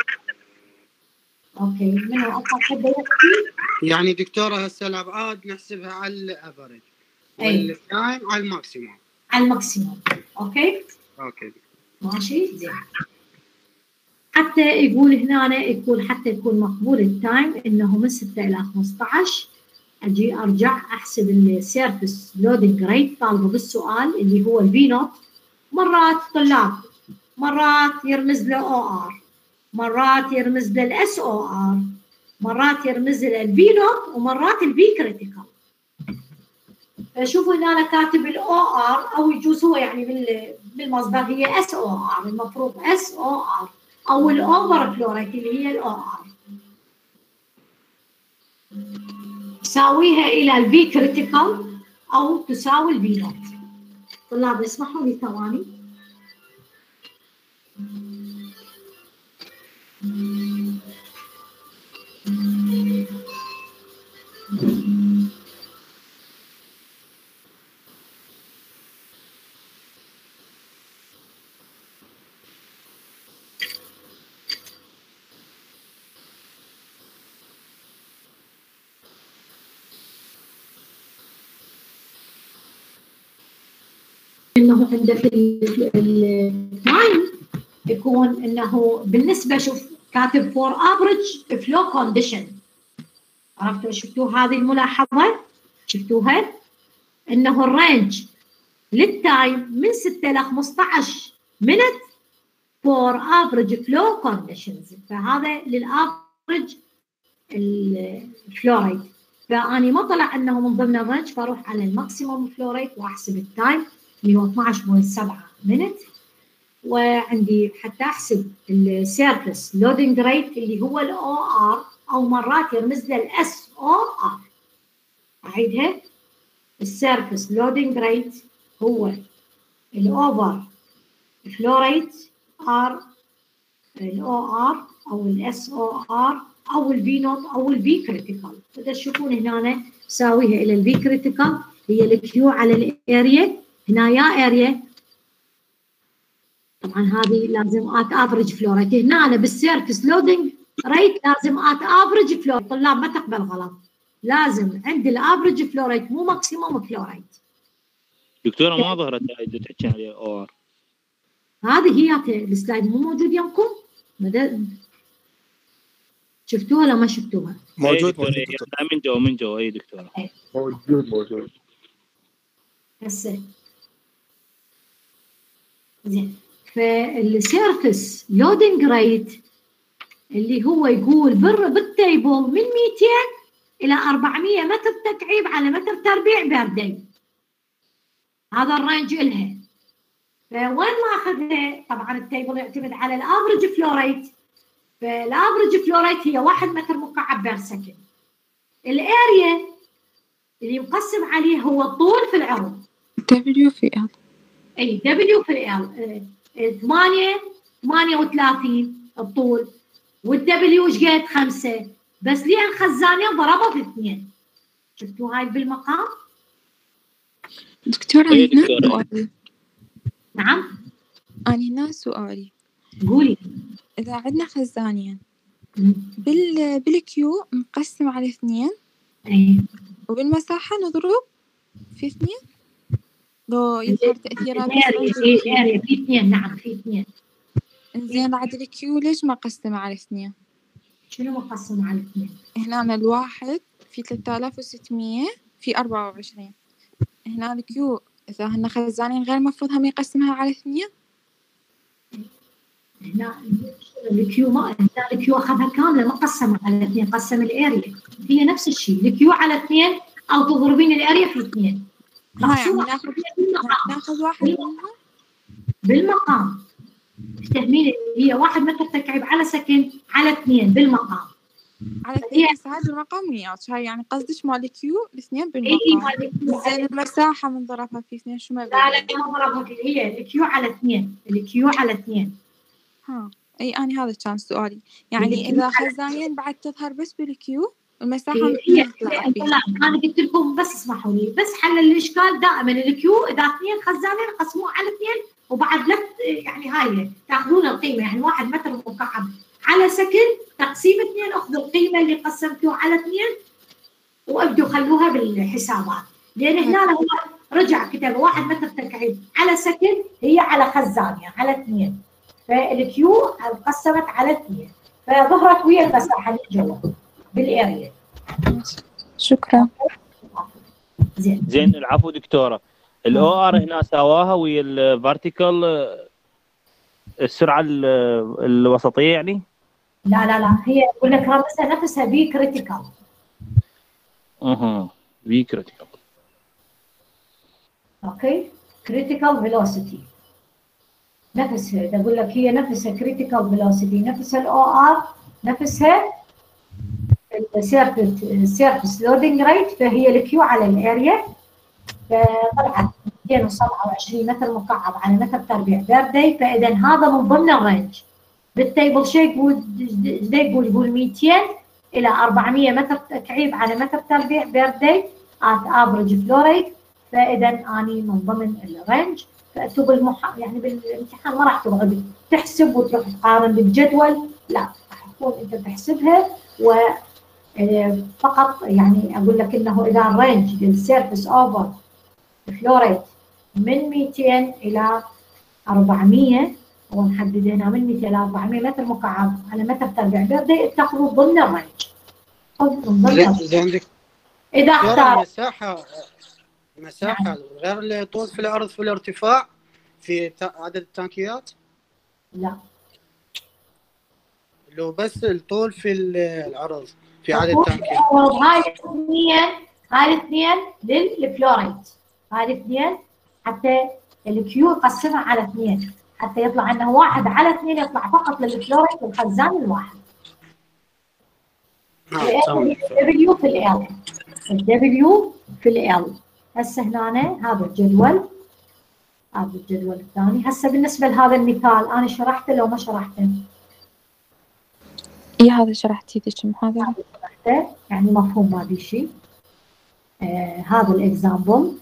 A: اوكي منو اقرب حد يحكي؟
E: يعني دكتوره هسه الابعاد نحسبها على الافرج والتايم على الماكسيموم.
A: على الماكسيموم. اوكي ماشي زين. حتى يقول هنا يقول حتى يكون مقبول التايم انه من 6 الى 15 اجي ارجع احسب السيرفس لودنج ريت طالبه بالسؤال اللي هو الفي نوت. مرات طلاب مرات يرمز له او ار مرات يرمز له الاس او ار مرات يرمز له الفي نوت ومرات الفي كريتيكال. فشوفوا هنا انا كاتب الاو ار او يجوز هو يعني بالمصدر هي اس او ار المفروض اس او ار او الاوفر فلو ريت اللي هي الاو ار تساويها الى الفي كريتيكال او تساوي الفي نوت. طلاب اسمحوا لي ثواني. انه عنده في التايم يكون انه بالنسبه شوف كاتب فور افريج فلو كونديشن. عرفتوا شفتوا هذه الملاحظه؟ شفتوها؟ انه الرينج للتايم من 6 ل 15 minute فور افريج فلو كونديشنز. فهذا للافريج الفلو ريت. فاني ما طلع انه من ضمن الرينج فاروح على الماكسيموم فلو ريت واحسب التايم اللي هو 12.7 minute. وعندي حتى احسب السيرفس لودنج ريت اللي هو الاو ار او مرات يرمز له الاس او ار. اعيدها. السيرفس لودنج ريت هو الاوفر فلو ريت ار الاو ار او الاس او ار او الفي نوت او الفي كريتيكال. اذا تشوفون هنا ساويها الى الفي كريتيكال هي الكيو على الاريا. هنا يا اريا طبعا هذه لازم افريج فلو ريت. هنا أنا بالسيرفس لودنج ريت لازم افريج فلو. طلاب ما تقبل غلط، لازم عندي الافريج فلو ريت مو ماكسيموم فلو ريت.
D: دكتوره ما ظهرت هاي اللي تحكي عليها او ار.
A: هذه هي السلايد مو موجود يمكم؟ شفتوها ولا ما شفتوها؟
F: موجود
D: من جوا اي دكتوره
F: موجود.
A: هسه زين. فالسيرفس لودنج ريت اللي هو يقول بالتيبل من 200 الى 400 متر تكعيب على متر تربيع بردي. هذا الرينج الها. فوين ما اخذها؟ طبعا التيبل يعتمد على الافريج فلو ريت. فالافريج فلو ريت هي 1 متر مكعب بير سكند. الاريا اللي مقسم عليه هو الطول في العرض.
B: دبليو في ال.
A: اي دبليو في ال 38 الطول والدبليو ايش قد 5 بس ليه الخزانيه ضربه في 2. شفتوا هاي بالمقام؟
B: دكتورة أنا هنا سؤالي.
A: نعم
B: أنا هنا سؤالي.
A: قولي.
B: إذا عندنا خزانين بالكيو نقسم على 2
A: اي
B: وبالمساحة نضرب في 2 لو يظهر تأثيرات
A: الاريا في 2. نعم في 2.
B: إنزين بعد الكيو ليش ما قسم على 2؟
A: شنو مقسم على 2؟
B: هنا الواحد في 3600 في 24. هنا الكيو إذا هن خزانين غير مفروض هم يقسمها على 2.
A: هنا الكيو ما هنا الكيو اخذها كامله ما قسم على 2 قسم الاريا. هي نفس الشيء الكيو على 2 او تضربين الاريا في 2.
B: يعني ناخذ واحد منها
A: بالمقام. تفهمين هي 1 متر تكعيب على سكند على 2 بالمقام.
B: على 2 هذا بالمقام ميات. هاي يعني قصدك مال كيو الاثنين بالمقام. زين المساحة من ضربها في 2 شو ما
A: لا ما ضربها في هي الكيو على 2. الكيو على 2.
B: ها اي أنا هذا كان سؤالي. يعني إذا خزانين بعد تظهر بس بالكيو المساحة
A: هي أنا قلت لكم بس اسمحوا لي بس حل الإشكال دائما الكيو إذا 2 خزانين قسموه على 2 وبعد لا يعني هاي تاخذون القيمة يعني 1 متر مكعب على سكند تقسيم 2 اخذوا القيمة اللي قسمتوها على 2 وابدوا خلوها بالحسابات. لأن هنا هو رجع كتب 1 متر تكعيب على سكند هي على خزانية على 2. فالكيو انقسمت على 2 فظهرت ويا المساحة اللي جوا بالاريا.
B: شكرا.
D: زين العفو دكتوره. الاو ار هنا سواها ويا الفيرتيكال السرعه الوسطيه يعني؟
A: لا هي يقول لك نفسها بي كريتيكال.
D: بي كريتيكال.
A: اوكي كريتيكال فيلوسيتي نفسها. اقول لك هي نفسها كريتيكال فيلوسيتي نفسها الاو ار نفسها السيرفس لودنج ريت. فهي الكيو على الاريا فطلعت 227 متر مكعب على متر تربيع بير داي، فاذا هذا من ضمن الرينج. بالتيبل شيء يقول 200 الى 400 متر تكعيب على متر تربيع بير داي ات افريج فلو ريت، فاذا اني من ضمن الرينج. فانتم يعني بالامتحان ما راح تقعد تحسب وتروح تقارن بالجدول، لا راح تكون انت تحسبها و فقط يعني اقول لك انه اذا الرينج للسيرفس اوفر فلو ريت من 200 الى 400، ونحدد هنا من 200 الى 400 متر مكعب على متر تربيع بير داي، تاخذوا ضمن الرينج.
E: زين
A: اذا اختار
E: مساحة غير الطول في الأرض في الارتفاع في عدد التانكيات؟
A: لا،
E: لو بس الطول في العرض في عدد التانكيات.
A: هاي الاثنين للفلوريت، هاي الاثنين حتى الكيو يقسمها على اثنين حتى يطلع انه 1 على 2 يطلع فقط للفلوريت والخزان الواحد. الدبليو في ال، الدبليو في ال. هسه هنا هذا الجدول، هذا الجدول الثاني. هسه بالنسبه لهذا المثال انا شرحته لو ما شرحته؟
B: اي هذا شرحتي ذيك المحاضرة،
A: يعني مفهوم ما في شيء. هذا الاكزامبل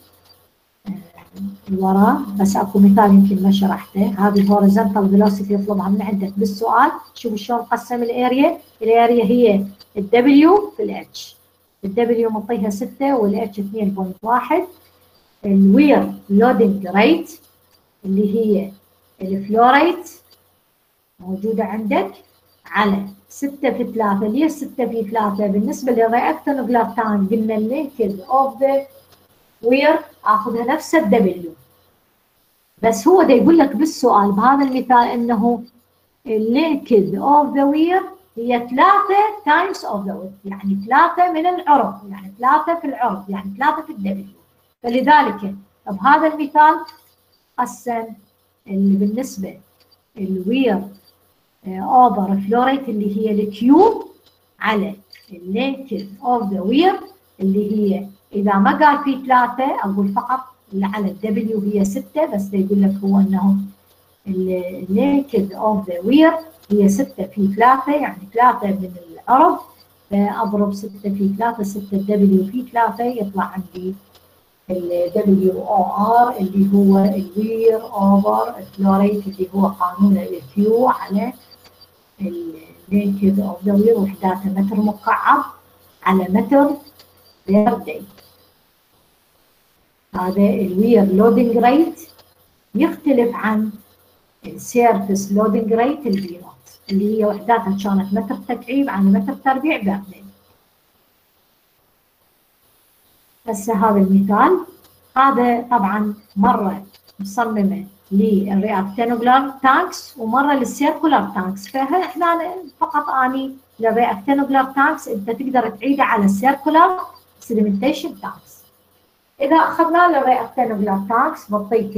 A: وراه، بس اكو مثال يمكن ما شرحته. هذه الهوريزونتال فيلوسيتي يطلبها من عندك بالسؤال. شوفوا شلون قسم الاريا. الاريا هي الدبليو في الاتش، الدبليو مطيها 6 والاتش 2.1. الوير لودنج ريت اللي هي الفلوريت موجوده عندك على 6 في 3. ليش 6 في 3؟ بالنسبه للرياكتور نوكلير قلنا اللينكد اوف ذا وير اخذها نفس الدبليو، بس هو ده يقول لك بالسؤال بهذا المثال انه اللينكد اوف ذا وير هي 3 تايمز اوف ذا وير، يعني 3 من العرض، يعني 3 في العرض، يعني 3 في الدبليو. فلذلك بهذا المثال قسم اللي بالنسبه الوير اوفر فلوريت اللي هي الكيو على اللينكد اوف ذا وير اللي هي اذا ما قال في 3 اقول فقط اللي على الدبليو هي 6، بس يقول لك هو انه اللينكد اوف ذا وير هي 6 في 3، يعني 3 من العرض، فاضرب 6 في 3، 6 دبليو في 3 يطلع عندي ال WOR اللي هو الوير اوفر فلوريت اللي هو قانون الكيو على اللينكد اوف ذا وير، وحداته متر مكعب على متر بير داي. هذا الوير لودنج ريت يختلف عن السيرفس لودنج ريت البي نوت اللي هي وحداتها كانت متر تكعيب على متر تربيع بير داي. هسه هذا المثال، هذا طبعا مره مصممه للرياكتينوغلار تانكس ومره للسيركولار تانكس، فاحنا فقط اني للرياكتينوغلار تانكس انت تقدر تعيده على السيركولار سيديمنتيشن تانكس. اذا اخذنا للرياكتينوغلار تانكس بطيك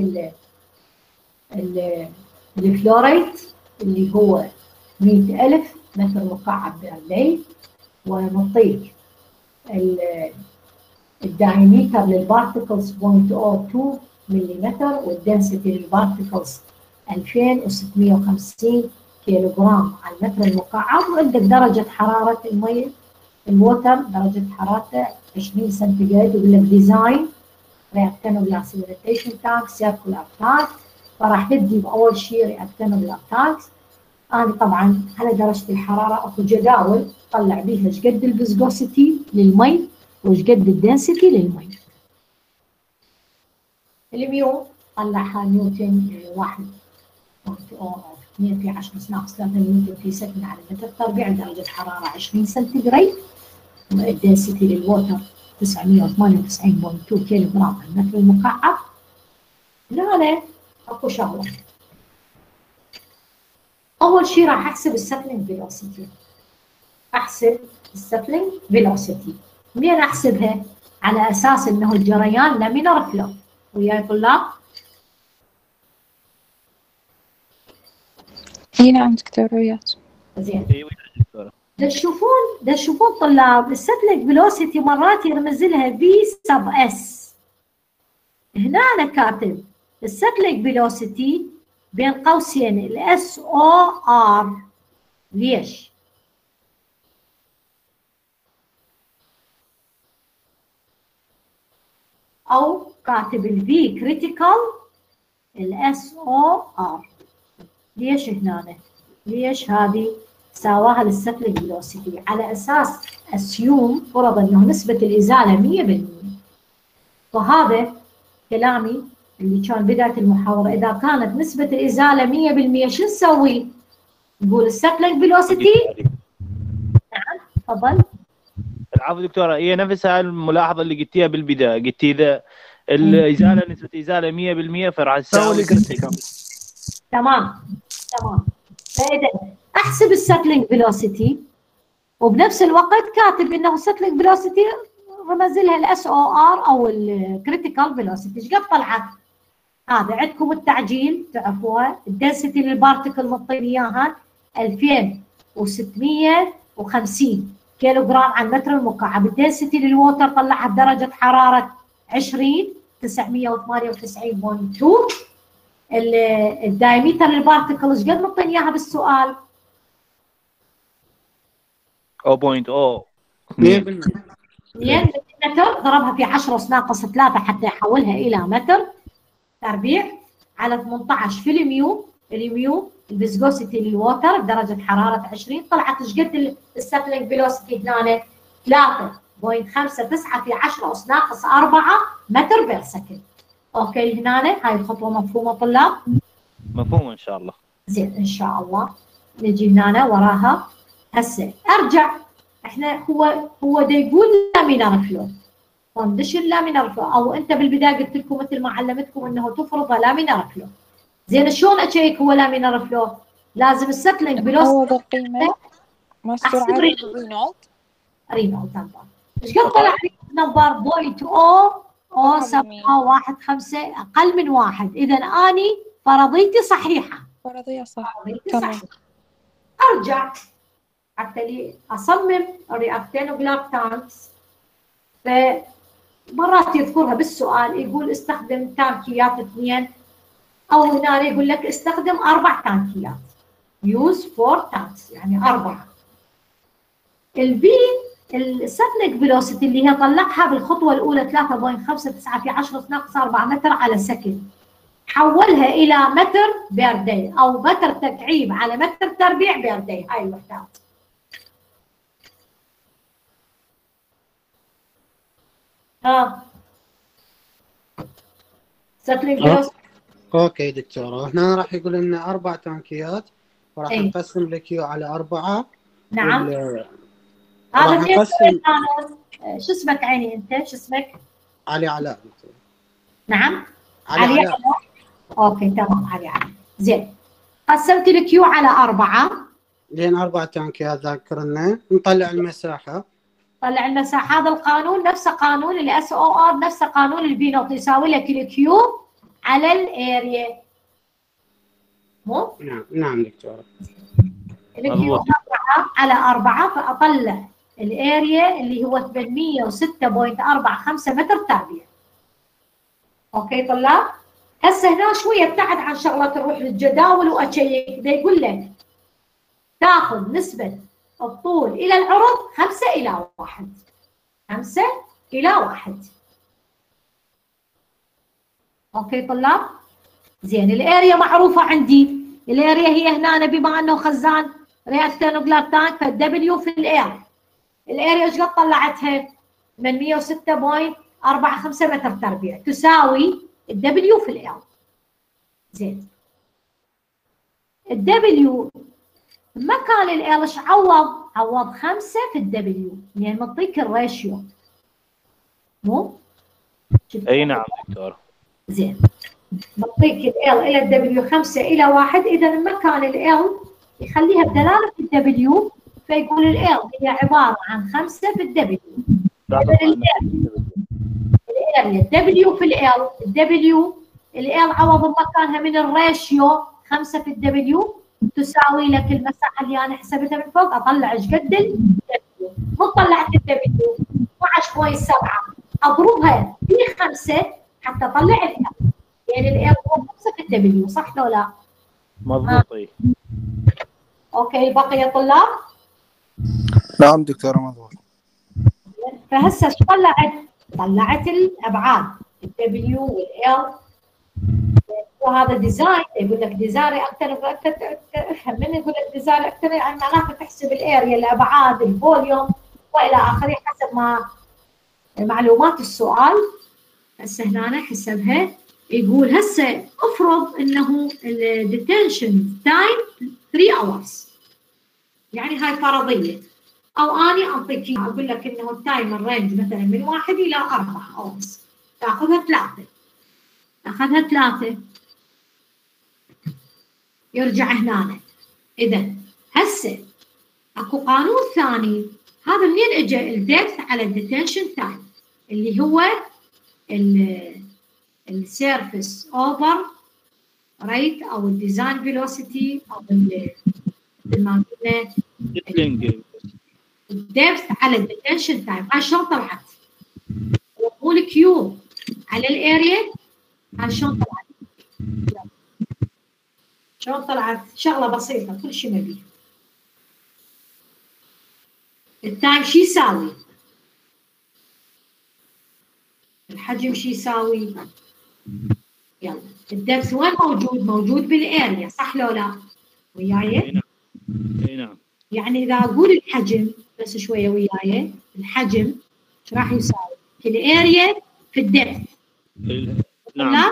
A: الفلوريت اللي هو 100,000 متر مكعب بير داي، ونعطيك الدايمتر للبارتكلز 0.02 ملم، والدنسيتي للبارتكلز 2650 كيلوغرام على المتر المكعب، وعندك درجة حرارة المي الووتر درجة حرارته 20 سنتيغراد. يقول لك ديزاين رياكتينوغلار سيديمنتيشن تانك سيركولار تانك، فراح تبدي بأول شيء رياكتينوغلار تانكس. أنا طبعا على درجة الحرارة اكو جداول طلع بيها ايش قد الفيسكوسيتي للمي وايش قد الدنسيتي للمي. الميو طلعها نيوتن 1.2 في 10 ناقص 3 نيوتن في سكند على متر تربيع، درجة حرارة 20 سنتيغراد، والدنسيتي للووتر 998.2 كيلو جرام على المتر المكعب. هنا اكو شغلة، أول شيء راح أحسب السفلينج فيلوسيتي. أحسب السفلينج فيلوسيتي. منين أحسبها؟ على أساس إنه الجريان لامينر فلو. وياي طلاب؟
B: اي نعم دكتور وياك.
A: زين.
D: اي وياك دكتورة.
A: تشوفون طلاب السفلينج فيلوسيتي مرات يرمز لها في سب اس. هنا أنا كاتب السيتلينج فيلوسيتي بين قوسين الاس او ار. ليش؟ او كاتب الفي كريتيكال الاس او ار. ليش هنا؟ ليش هذه ساواها للسيتلينج فيلوسيتي؟ على اساس اسيوم فرض انه نسبه الازاله 100%. فهذا كلامي اللي كان بدايه المحاضره، اذا كانت نسبه الازاله 100% شو نسوي؟ نقول السيتلينج فيلوسيتي. نعم تفضل.
D: العفو دكتوره، هي نفسها الملاحظه اللي قلتيها بالبدايه، قلتي اذا الازاله نسبه ازاله 100% فراح تساوي كريتيكال. تمام.
A: فاذا احسب السيتلينج فيلوسيتي وبنفس الوقت كاتب انه السيتلينج فيلوسيتي رمز لها الاس او ار او الكريتيكال فيلوسيتي. ايش قد طلعت؟ هذا عندكم التعجيل تعرفوها، الدنسيتي للبارتكل مطين اياها 2650 كيلو جرام على المتر المكعب. الدنسيتي للووتر طلعها بدرجه حراره 20 998.2. الدايمتر للبارتكل ايش قد مطين اياها بالسؤال؟
D: 0.0
A: 2 متر، ضربها في 10 أس ناقص 3 حتى يحولها الى متر تربيع على 18 في الميو. الميو الفيسكوسيتي للووتر بدرجه حراره 20. طلعت ايش قد السيتلينج فيلوسيتي هنا؟ 3.59 في 10 أس ناقص 4 متر بير سكند. اوكي هنا هاي الخطوه مفهومه طلاب؟
D: مفهوم ان شاء الله.
A: زين ان شاء الله. نجي هنا وراها. هسه ارجع، احنا هو دا يقول لامينار فلو، كونديشن لامينار فلو، او انت بالبدايه قلت لكم مثل ما علمتكم انه تفرض لامينار فلو. زين شلون اشيك هو لامينار فلو؟ لازم السيتلينج فيلوسيتي
B: هو القيمة مع السرعة رينولد.
A: رينولد نمبر. ايش قد طلع نمبر؟ 0.00715 اقل من 1. اذا اني فرضيتي صحيحه.
B: فرضية صح.
A: تمام. ارجع حتى لي اصمم الرياكتينوجلاكتانس. فمرات يذكرها بالسؤال يقول استخدم تانكيات 2، او هنا يقول لك استخدم 4 تانكيات. use 4 tanks يعني 4. البي السيتلينج فيلوسيتي اللي هي طلعها بالخطوه الاولى 3.59 في 10 ناقص 4 متر على سكند، حولها الى متر بير داي او متر تكعيب على متر تربيع بير داي. هاي الوحدات. سيتلينج فيلوسيتي.
E: اوكي دكتوره، هنا راح يقول لنا 4 تانكيات وراح نقسم الكيو على 4.
A: نعم.
E: راح نقسم.
A: شو اسمك عيني انت؟ شو اسمك؟
E: علي علاء دكتور.
A: نعم؟
E: علي علاء.
A: اوكي تمام علي علاء. زين. قسمت الكيو على 4
E: لين 4 تانكيات ذاكرنا. نطلع المساحة.
A: طلع المساحة. هذا القانون نفسه قانون الاس او ار، نفسه قانون البي نوت، يساوي لك الكيو على الاريا. مو؟
E: نعم دكتورة.
A: الكيو 4 على 4 فاطلع الاريا اللي هو 806.45 متر تربيع. اوكي طلاب؟ هسه هنا شويه ابتعد عن شغله تروح للجداول واشيك. ده يقول لك تاخذ نسبه الطول الى العرض 5:1. 5:1. اوكي طلاب؟ زين الاريا معروفه عندي. الاريا هي هنا بما انه خزان رياكتينوجلار تانك فالدبليو في الاير. الاريا ايش قد طلعتها؟ 806.45 متر تربيع تساوي الدبليو في الاير. زين الدبليو مكان ال ايش عوض 5 في الدبليو، يعني منطيك الريشيو. مو؟
D: اي نعم دكتور.
A: زين منطيك ال الى الدبليو 5:1. اذا مكان ال يخليها بدلاله الدبليو فيقول ال هي عباره عن 5 في الدبليو. الدبليو في الدبليو عوض مكانها من الريشيو 5 في الدبليو تساوي لك المساحه اللي انا حسبتها من فوق. اطلع ايش قد الدبليو. مو طلعت الدبليو 12.7 اضربها في 5 حتى اطلع ال يعني ال هو نفسه في الدبليو، صح لو لا؟
D: مضبوط. اي
A: اوكي، بقي يا طلاب؟
F: نعم دكتورة مضبوط.
A: فهسه ايش طلعت؟ طلعت الابعاد الدبليو والال، وهذا ديزاين يقول لك ديزاين اكثر افهم من يقول لك ديزاين اكثر يعني معناته تحسب الاريا الابعاد الفوليوم والى اخره حسب ما معلومات السؤال. هسه هنا حسبها، يقول هسه افرض انه الديتنشن تايم 3 hours، يعني هاي فرضيه، او اني اعطيك اقول لك انه التايم الرينج مثلا من 1 إلى 4 hours، تاخذها 3، تاخذها 3 يرجع هنا. اذا هسه اكو قانون ثاني، هذا منين اجى؟ الديبث على الديتنشن تايم اللي هو السيرفيس اوفر ريت او الديزاين فيلوسيتي او مثل ما قلنا الديبث على الديتنشن تايم. هاي شلون طلعت؟ نقول كيو على الاريا، هاي شلون طلعت؟ شلون طلعت؟ شغله بسيطه كل شيء نبيه. التايم شو يساوي؟ الحجم شو يساوي؟ يلا الدبس وين موجود؟ موجود بالاريا، صح لو لا؟ وياي؟
D: اي نعم.
A: يعني اذا اقول الحجم بس شويه وياي، الحجم ايش راح يساوي؟ في الاريا في الدبس.
D: نعم.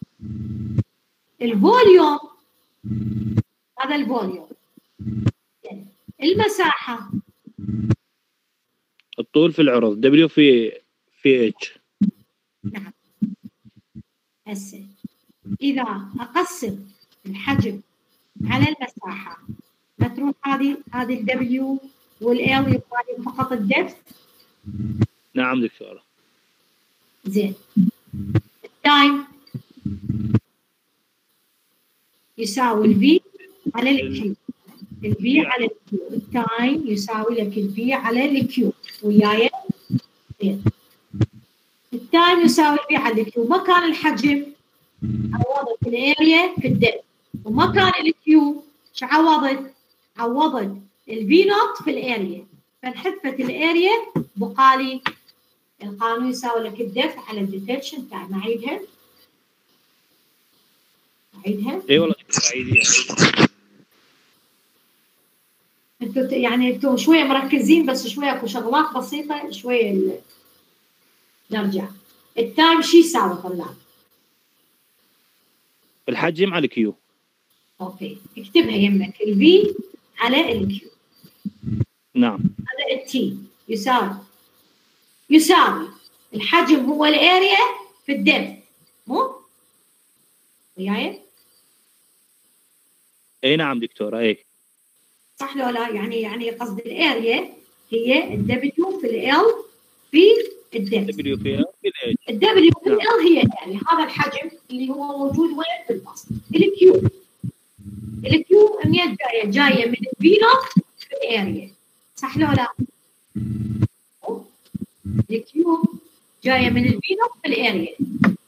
A: الفوليوم هذا الفوليوم، يعني المساحه
D: الطول في العرض دبليو في اتش.
A: نعم. هسه إذا أقسم الحجم على المساحة بتروح هذه الدبليو والال يبقى لي فقط الدبث.
D: نعم دكتورة.
A: زين. التايم يساوي الفي على الكيو، الفي على الكيو، التايم يساوي لك الفي على الكيو وياي؟ زين. التايم يساوي الفي على الكيو، مكان الحجم عوضت الاريا في الدبث، ومكان الكيو شو عوضت؟ عوضت الفي نوت في الاريا، فانحذفت الاريا بقالي القانون يساوي لك الدبث على الديتنشن تايم. اعيدها؟ اي
D: والله عيديها.
A: انتوا يعني انتوا شويه مركزين، بس شويه اكو شغلات بسيطه شويه نرجع. التايم شو يساوي طلاب؟
D: الحجم على الكيو.
A: اوكي اكتبها يمك، الفي على الكيو.
D: نعم.
A: هذا التي يساوي الحجم هو الاريا في الدبث، مو؟ وياي؟
D: اي نعم دكتورة. اي
A: صح لو لا؟ يعني قصد الاريا هي الدبليو في ال في الدبث.
D: دبليو في ال في الاتش.
A: الدبليو في ال هي يعني هذا الحجم اللي هو موجود وين؟ في البسط. الكيو منين جايه؟ جايه من الفي نوت في الاريا، صح لو لا؟ الكيو جايه من الفي نوت في الاريا.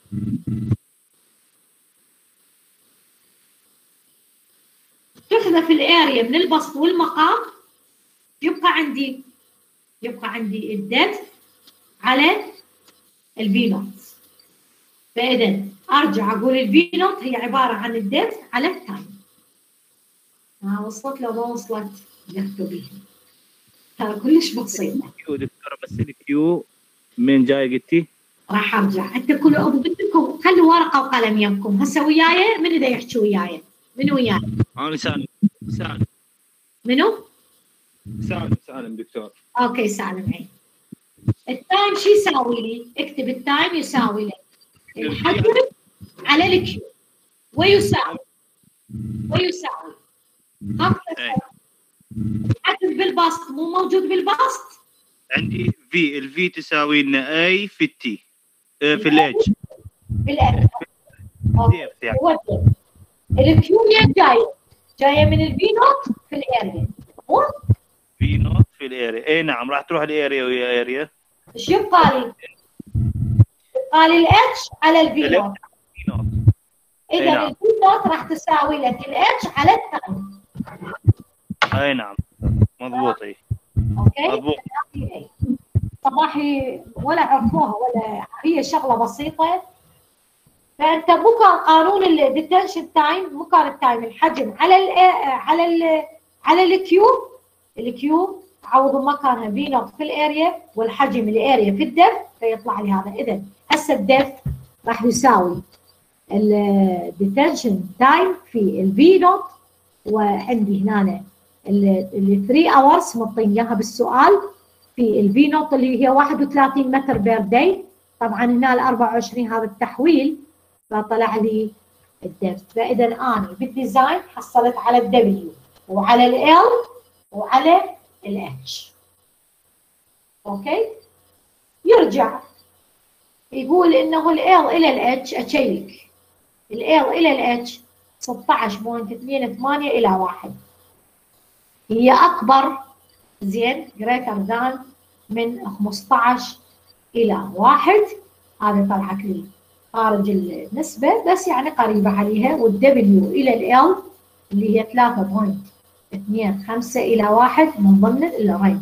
A: تحذف الاريا من البسط والمقام، يبقى عندي الدبث على الفي نوت. فاذا ارجع اقول الفي نوت هي عباره عن الدبث على التايم. وصلت لو ما وصلت اكتبيها، ترى كلش بسيط.
D: الكيو دكتورة، بس الكيو من جاي قلتي؟
A: راح ارجع. انت كله قلت لكم خلوا ورقه وقلم يمكم. هسه وياي من اذا يحكي وياي؟ من وياي؟
D: انا سالم.
A: منو؟
D: سالم دكتور.
A: اوكي سالم عين. التايم شو يساوي لي؟ اكتب التايم يساوي لك الحجم على الكيو ويساوي الحجم بالبسط مو موجود بالبسط.
D: عندي في الفي تساوي لنا اي في التي في الاتش
A: بالاتش. الكيو منين جايه من الفي نوت في الاريا، مو؟
D: في نوت في الاريا. اي نعم، راح تروح الاريا ويا اريا.
A: ايش يبقى لي؟ قال الاتش على الفي نوت.
D: نوت.
A: اذا
D: نعم.
A: الفي نوت راح تساوي لك الاتش على التايم.
D: اي نعم مضبوط. اي
A: اوكي
D: مضبوط.
A: صباحي ولا عرفوها ولا هي شغله بسيطه. فانت مو كان قانون الديتنشن تايم، مو كان التايم الحجم على الكيوب عوض مكانها في نوت في الاريا والحجم الاريا في الدف، فيطلع لي هذا. اذا هسه الدف راح يساوي الديتنشن تايم في الفي نوت، وعندي هنا ال 3 اورز مطين اياها بالسؤال في الفي نوت اللي هي 31 متر بير داي. طبعا هنا ال 24 هذا التحويل، فطلع لي الدف. فاذا انا بالديزاين حصلت على الدبليو وعلى ال وعلى الاتش. اوكي، يرجع يقول انه ال الى الاتش، اشيك ال الى الاتش 16.28 الى 1 هي اكبر، زين، greater than من 15 الى 1. هذه طلعت لي خارج النسبة بس يعني قريبة عليها. والدبليو إلى ال اللي هي 3.25 إلى 1 من ضمن الرينج.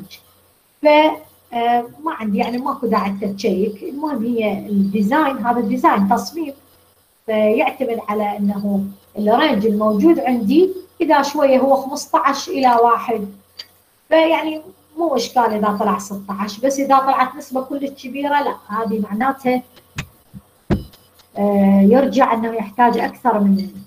A: فما عندي يعني ماكو داعي تتشيك. المهم هي الديزاين، هذا الديزاين تصميم، فيعتمد على أنه الرينج الموجود عندي إذا شوية هو 15 إلى 1، فيعني مو إشكال إذا طلع 16. بس إذا طلعت نسبة كلش كبيرة لا، هذه معناتها يرجع انه يحتاج اكثر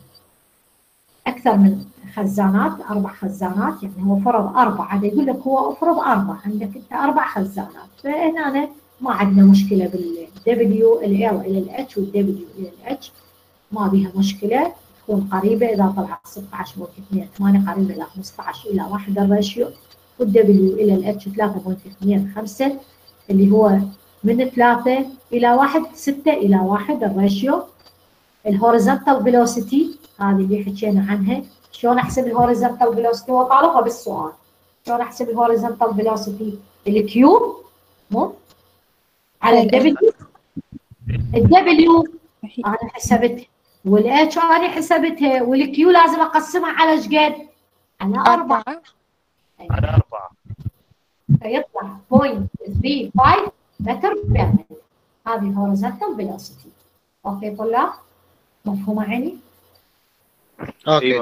A: من خزانات، 4 خزانات. يعني هو فرض 4، هذا يقول لك هو افرض 4 عندك انت 4 خزانات. فهنا ما عندنا مشكله بالدبليو ال الى الاتش والدبليو الى الاتش، ما بيها مشكله، تكون قريبه. اذا طلعت 16.28 قريبه الى 15 الى 1 الراشيو، والدبليو الى الاتش 3.25 اللي هو من 3 إلى 1 6 إلى 1 الراشيو. الهوريزونتال فيلوسيتي هذه اللي حكينا عنها. شلون احسب الهوريزونتال فيلوسيتي؟ هو طالبها بالسؤال. شلون احسب الهوريزونتال فيلوسيتي؟ الكيو مو على الدبليو. الدبليو انا حسبتها، والاتش انا حسبتها، والكيو لازم اقسمها على ايش قد؟ على 4.
D: على 4
A: فيطلع 0.35 متر بير مينت. هذه هوريزونتال فيلوسيتي. اوكي طلاب، مفهومه عيني؟
F: اوكي.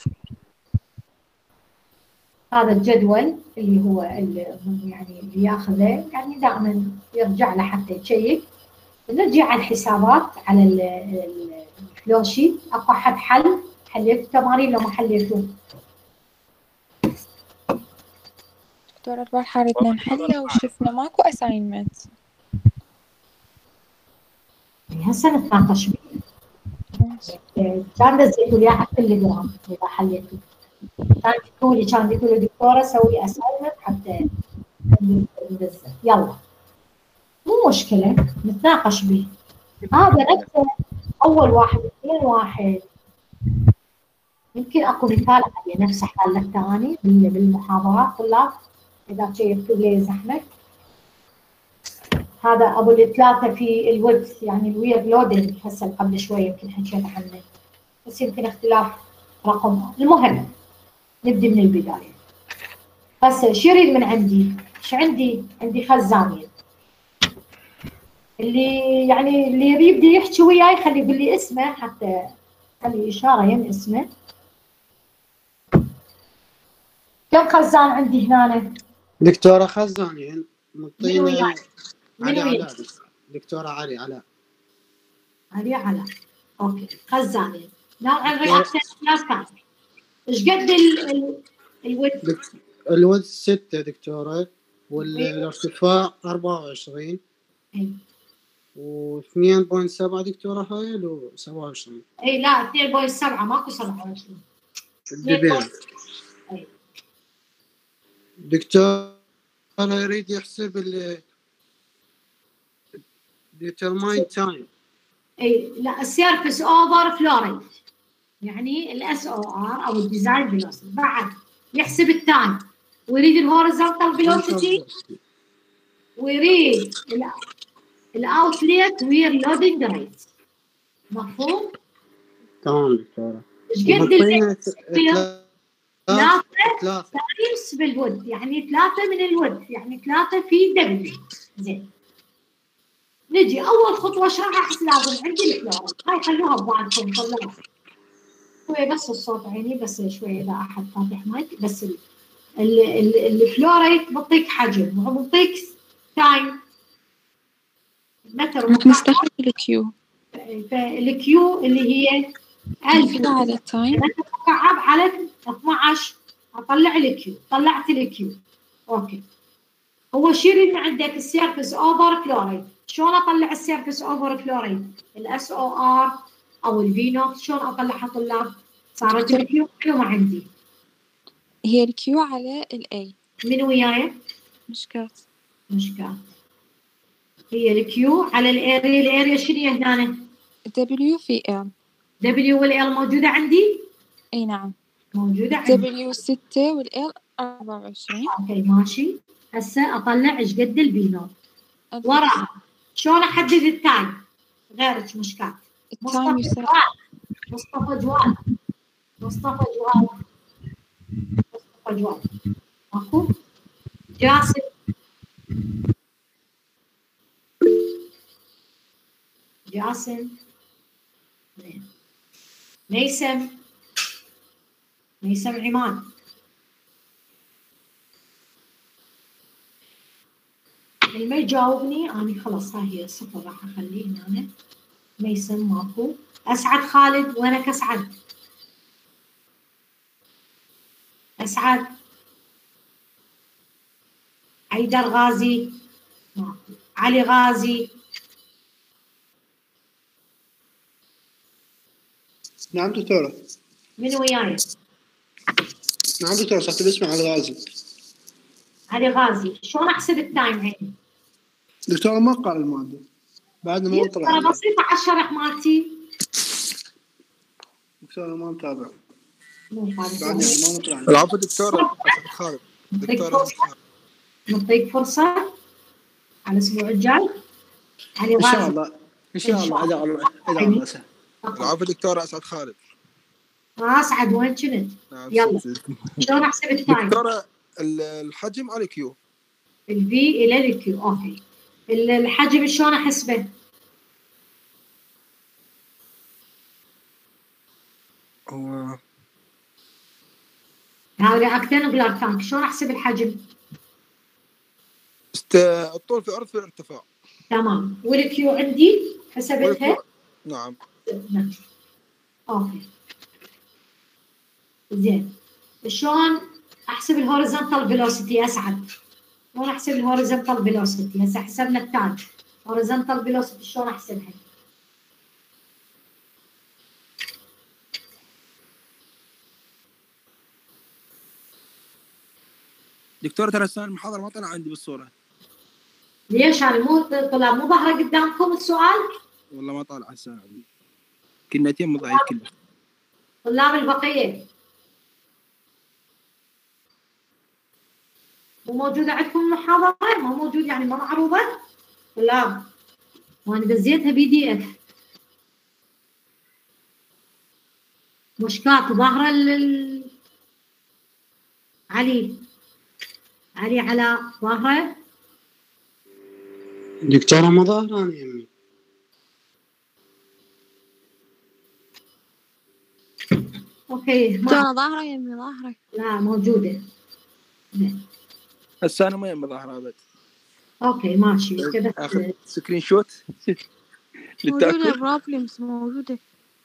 A: هذا الجدول اللي هو يعني اللي ياخذه يعني دائما يرجع له حتى يشيك. نجي على الحسابات على الفلو شيت. اكو احد حليتوا تمارين لو ما حليتوا؟
B: دكتورة البارحة ردنا نحلها وشفنا ماكو اساينمنت.
A: هسه نتناقش بيه. كان دزيتوا لي على التليجرام اذا حليتوا. كان تقولوا لي دكتوره سوي اساينمنت حتى ندزه. يلا مو مشكله نتناقش به. هذا نفسه اول واحد، اثنين واحد. يمكن اكو مثال عليه نفس حالة الثاني بالمحاضرات. طلاب اذا شيفتوا لي زحمه، هذا ابو الثلاثه في الويدث، يعني الوير لودنج. هسه قبل شوي يمكن حكيت عنه، بس يمكن اختلاف رقم. المهم نبدي من البدايه. هسه شو يريد من عندي؟ ايش عندي؟ عندي خزانين. اللي يريد يحكي وياي خلي يقول لي اسمه، حتى خلي اشاره يم اسمه. كم خزان عندي هنا؟
E: دكتورة خزانين
A: منو وياي؟
E: علي علاء. دكتورة علي علاء.
A: اوكي خزانين. نوع الرياكشن كان ايش قد الويدث؟
E: الويدث 6 دكتورة، والارتفاع 24 و 2.7 دكتورة هاي له 27.
A: اي لا 2.7 ماكو 27.
E: الدبيان. دكتور أنا يريد يحسب ال determine time.
A: اي لا السيرفس اوفر فلوريد، يعني الاس او ار او الديزاين فيلوسيتي. بعد يحسب التايم، ويريد الهوريزونتال فيلوسيتي، ويريد الاوتلت وير لودنج ريت. مفهوم؟
E: تمام دكتورة.
A: ايش قد
E: وحطينا
A: ثلاثة
E: ثلاثة
A: تايمز بالود، يعني 3 من الود، يعني 3 في دبليو. زين، نجي اول خطوه اشرحها احس لازم عندي الفلوريد. هاي خلوها ببالكم طلعوا شوي بس الصوت عيني، بس شوي اذا احد فاتح مايك. بس الفلوريد بطيك حجم وبطيك تايم متر مكعب.
B: مستحيل الكيو.
A: فالكيو اللي هي 1000
B: على التايم
A: متر مكعب على 12. اطلع الكيو، طلعت الكيو. اوكي، هو شيء ان عندك السيرفس اوفر فلوريد. شلون اطلع السيرفس اوفر فلوريد؟ الاس او ار او الفي نوت. شلون اطلعها طلاب؟ صارت الكيو معلومه عندي.
B: هي الكيو على الاي.
A: من وياي؟
B: مشكات.
A: هي الكيو على الاريا. الاريا شنو هي هنا؟
B: دبليو في ال.
A: دبليو والال موجوده عندي؟
B: اي نعم
A: موجوده عندي.
B: دبليو 6 والال 24.
A: اوكي ماشي. هسه اطلع ايش قد البي نوت. وراها شلون احدد التايم؟ غيرك مشكات.
B: التايم يساوي
A: مصطفى جواد اكو جاسم. ميسم عماد. اللي ما يجاوبني أنا خلاص هاي هي الصفر راح أخليه هنا. ميسم ماكو. أسعد خالد، وينك أسعد؟ حيدر غازي ماكو. علي غازي.
F: نعم دكتورة.
A: من وياي؟
F: نعم دكتورة، صرت بسمع على الغازي.
A: علي غازي. شلون أحسب التايم عندي؟
F: دكتورة ما قال المادة بعد ما طلع.
A: أنا بسيطة على الشرح مالتي.
F: دكتورة ما نتابع.
A: بعد
F: ما نطلع.
G: العفو دكتورة أسعد خالد.
A: نعطيك فرصة على الأسبوع الجاي. علي
F: إن شاء
A: غازي.
F: الله إذا الله سهل.
G: العفو دكتورة أسعد خالد.
A: أسعد وين كنت؟ يلا شلون أحسب التايم؟
G: دكتورة الحجم على كيو.
A: الفي إلى الكيو. أوكي، الحجم شلون أحسبه؟
G: هو
A: هذا رياكتنجولار تانك. شلون أحسب الحجم؟
G: الطول في الأرض في الارتفاع.
A: تمام. والكيو عندي حسبتها؟
G: نعم.
A: أوكي زين. شلون أحسب الهوريزونتال فيلوسيتي أسعد؟ شلون أحسب الهوريزونتال فيلوسيتي؟ هسه حسبنا التايم. هوريزونتال فيلوسيتي شلون أحسبها؟
G: دكتورة ترى السؤال المحاضرة ما طلع عندي بالصورة.
A: ليش أنا مو ظاهرة قدامكم السؤال؟
G: والله ما طالع هسه عندي. كلمتين مضايق كله.
A: طلاب البقية مو موجودة عندكم المحاضرة؟ ما موجود يعني ما معروضة؟ طلاب وأنا دزيتها PDF. مشكات ظاهرة علي علاء ظاهرة؟
E: دكتورة ما ظاهرة أنا يمي.
A: اوكي
B: دكتورة ظاهرة يمي ظاهرة.
A: لا موجودة.
G: هسه أنا ما يم ظاهرة أبد.
A: اوكي ماشي كذا.
G: أخذ سكرين شوت
B: موجودة بروبلمز موجودة.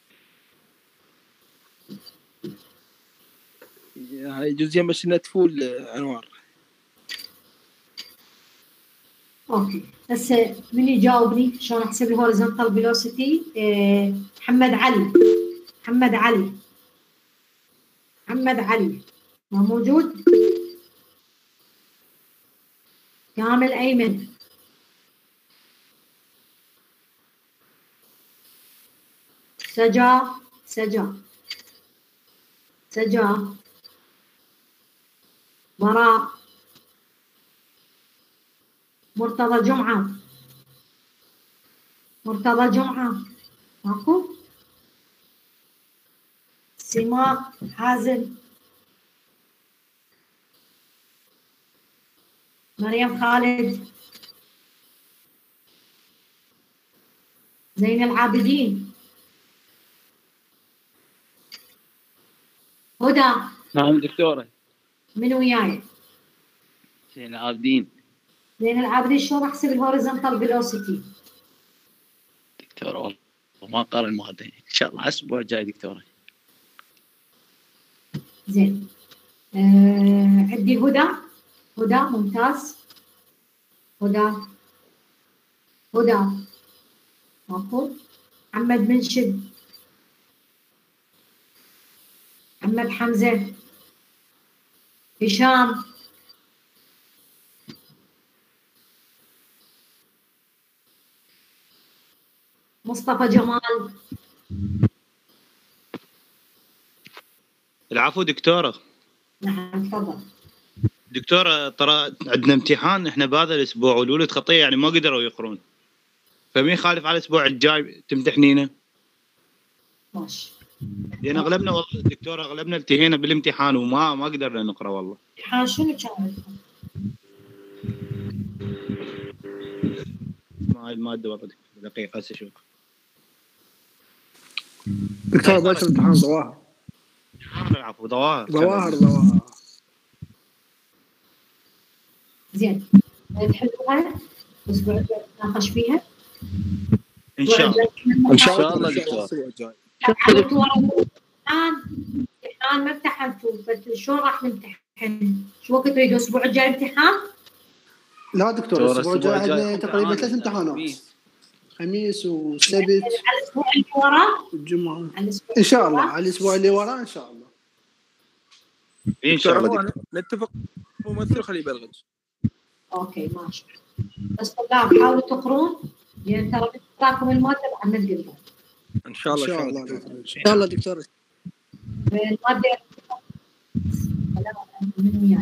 G: هاي جزئية مش نتفول أنوار.
A: اوكي هسه من يجاوبني شلون احسب الهوريزونتال فيلوسيتي؟ محمد علي ما موجود؟ كامل ايمن. سجا براء. مرتضى جمعة. مرتضى جمعة ماكو؟ سماء حازم، مريم خالد، زين العابدين، هدى.
G: نعم دكتورة.
A: من وياي؟
G: زين العابدين.
A: زين العابدين. شلون احسب الهوريزونتال فيلوسيتي؟
G: دكتورة والله ما قرأ المادة إن شاء الله الأسبوع الجاي دكتورة.
A: زين. عندي هدى. هدى ممتاز. هدى ماكو. محمد منشد، محمد حمزة، هشام، مصطفى جمال.
H: العفو دكتورة.
A: نعم تفضل.
H: دكتورة ترى عندنا امتحان احنا بهذا الاسبوع والولد خطية يعني ما قدروا يقرون، فمين خالف على الاسبوع الجاي تمتحنينا؟
A: ماشي.
H: لان اغلبنا والله دكتورة اغلبنا التهينا بالامتحان وما قدرنا نقرا والله.
A: امتحان شنو كان؟
H: ما المادة والله دقيقة هسه اشوف.
F: دكتور باش امتحان ظواهر.
H: العفو ظواهر.
A: زين تحلوها الاسبوع الجاي نتناقش فيها
H: ان شاء الله.
G: إن شاء الله دكتور.
A: امتحان ما امتحنتوا شلون راح نمتحن؟ شو وقت تريدوا الاسبوع الجاي امتحان؟
F: لا دكتور الاسبوع الجاي عندنا تقريبا 3 امتحانات، خميس وسبت
A: على الاسبوع اللي وراه
F: والجمعه ان شاء الله. على الاسبوع اللي وراه ان شاء الله.
H: ان شاء الله
G: نتفق ممثل خليه يبلغ.
A: اوكي ماشي. بس طلاب حاولوا تقرون لان ترى بتعطاكم الماده بعد ما تقلبون.
G: ان شاء الله.
F: ان شاء الله دكتور.
A: الماده من وياي.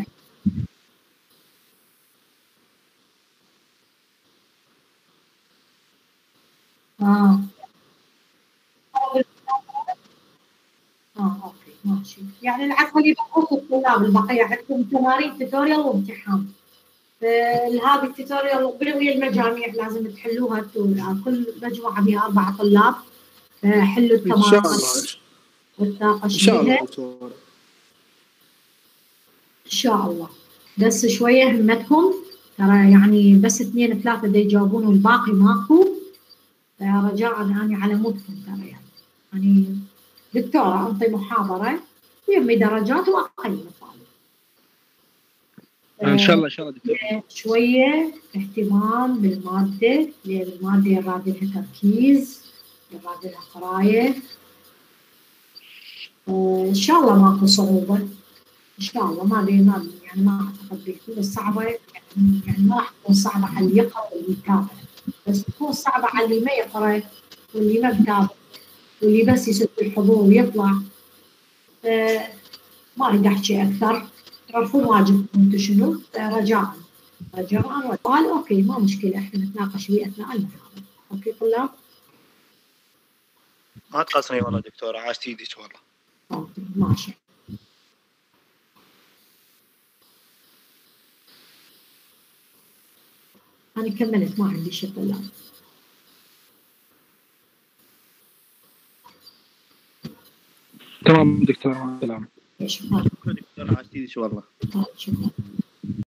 A: اوكي ماشي. يعني العفو اللي بقول الطلاب البقيه عندكم تمارين توتوريال وامتحان. هذه التوتوريال ويا المجاميع لازم تحلوها كل مجموعه بها 4 طلاب. حلوا التمارين وتناقشوا بها ان شاء الله. بس شويه همتكم ترى، يعني بس 2 3 دا يجاوبون والباقي ماكو. رجاء اني على مودكم ترى يعني دكتوره انطي محاضره يمي درجات واقيم الطالب.
G: ان شاء الله دكتور.
A: شويه اهتمام بالماده لان الماده يراد لها تركيز، يراد لها قرايه. ان شاء الله ماكو صعوبه ان شاء الله. ما يعني ما اعتقد بيكون صعبه، يعني ما راح تكون صعبه على اللي يقرا واللي يتابع، بس تكون صعبه على اللي ما يقرا واللي ما يتابع واللي بس يسوي الحضور ويطلع. ما اريد احكي اكثر. تعرفون واجبكم انتم شنو؟ رجاء وقال اوكي ما مشكله احنا نتناقش فيه اثناء المحاضره. اوكي طلاب؟
H: ما تقصري والله دكتورة عاشت ايدك والله.
A: اوكي ماشي. أنا كملت ما عندي شيء طلاب.
G: تمام دكتور مع السلامة.
A: شكرا
H: دكتورة عاشت ايدك والله.
A: شكرا.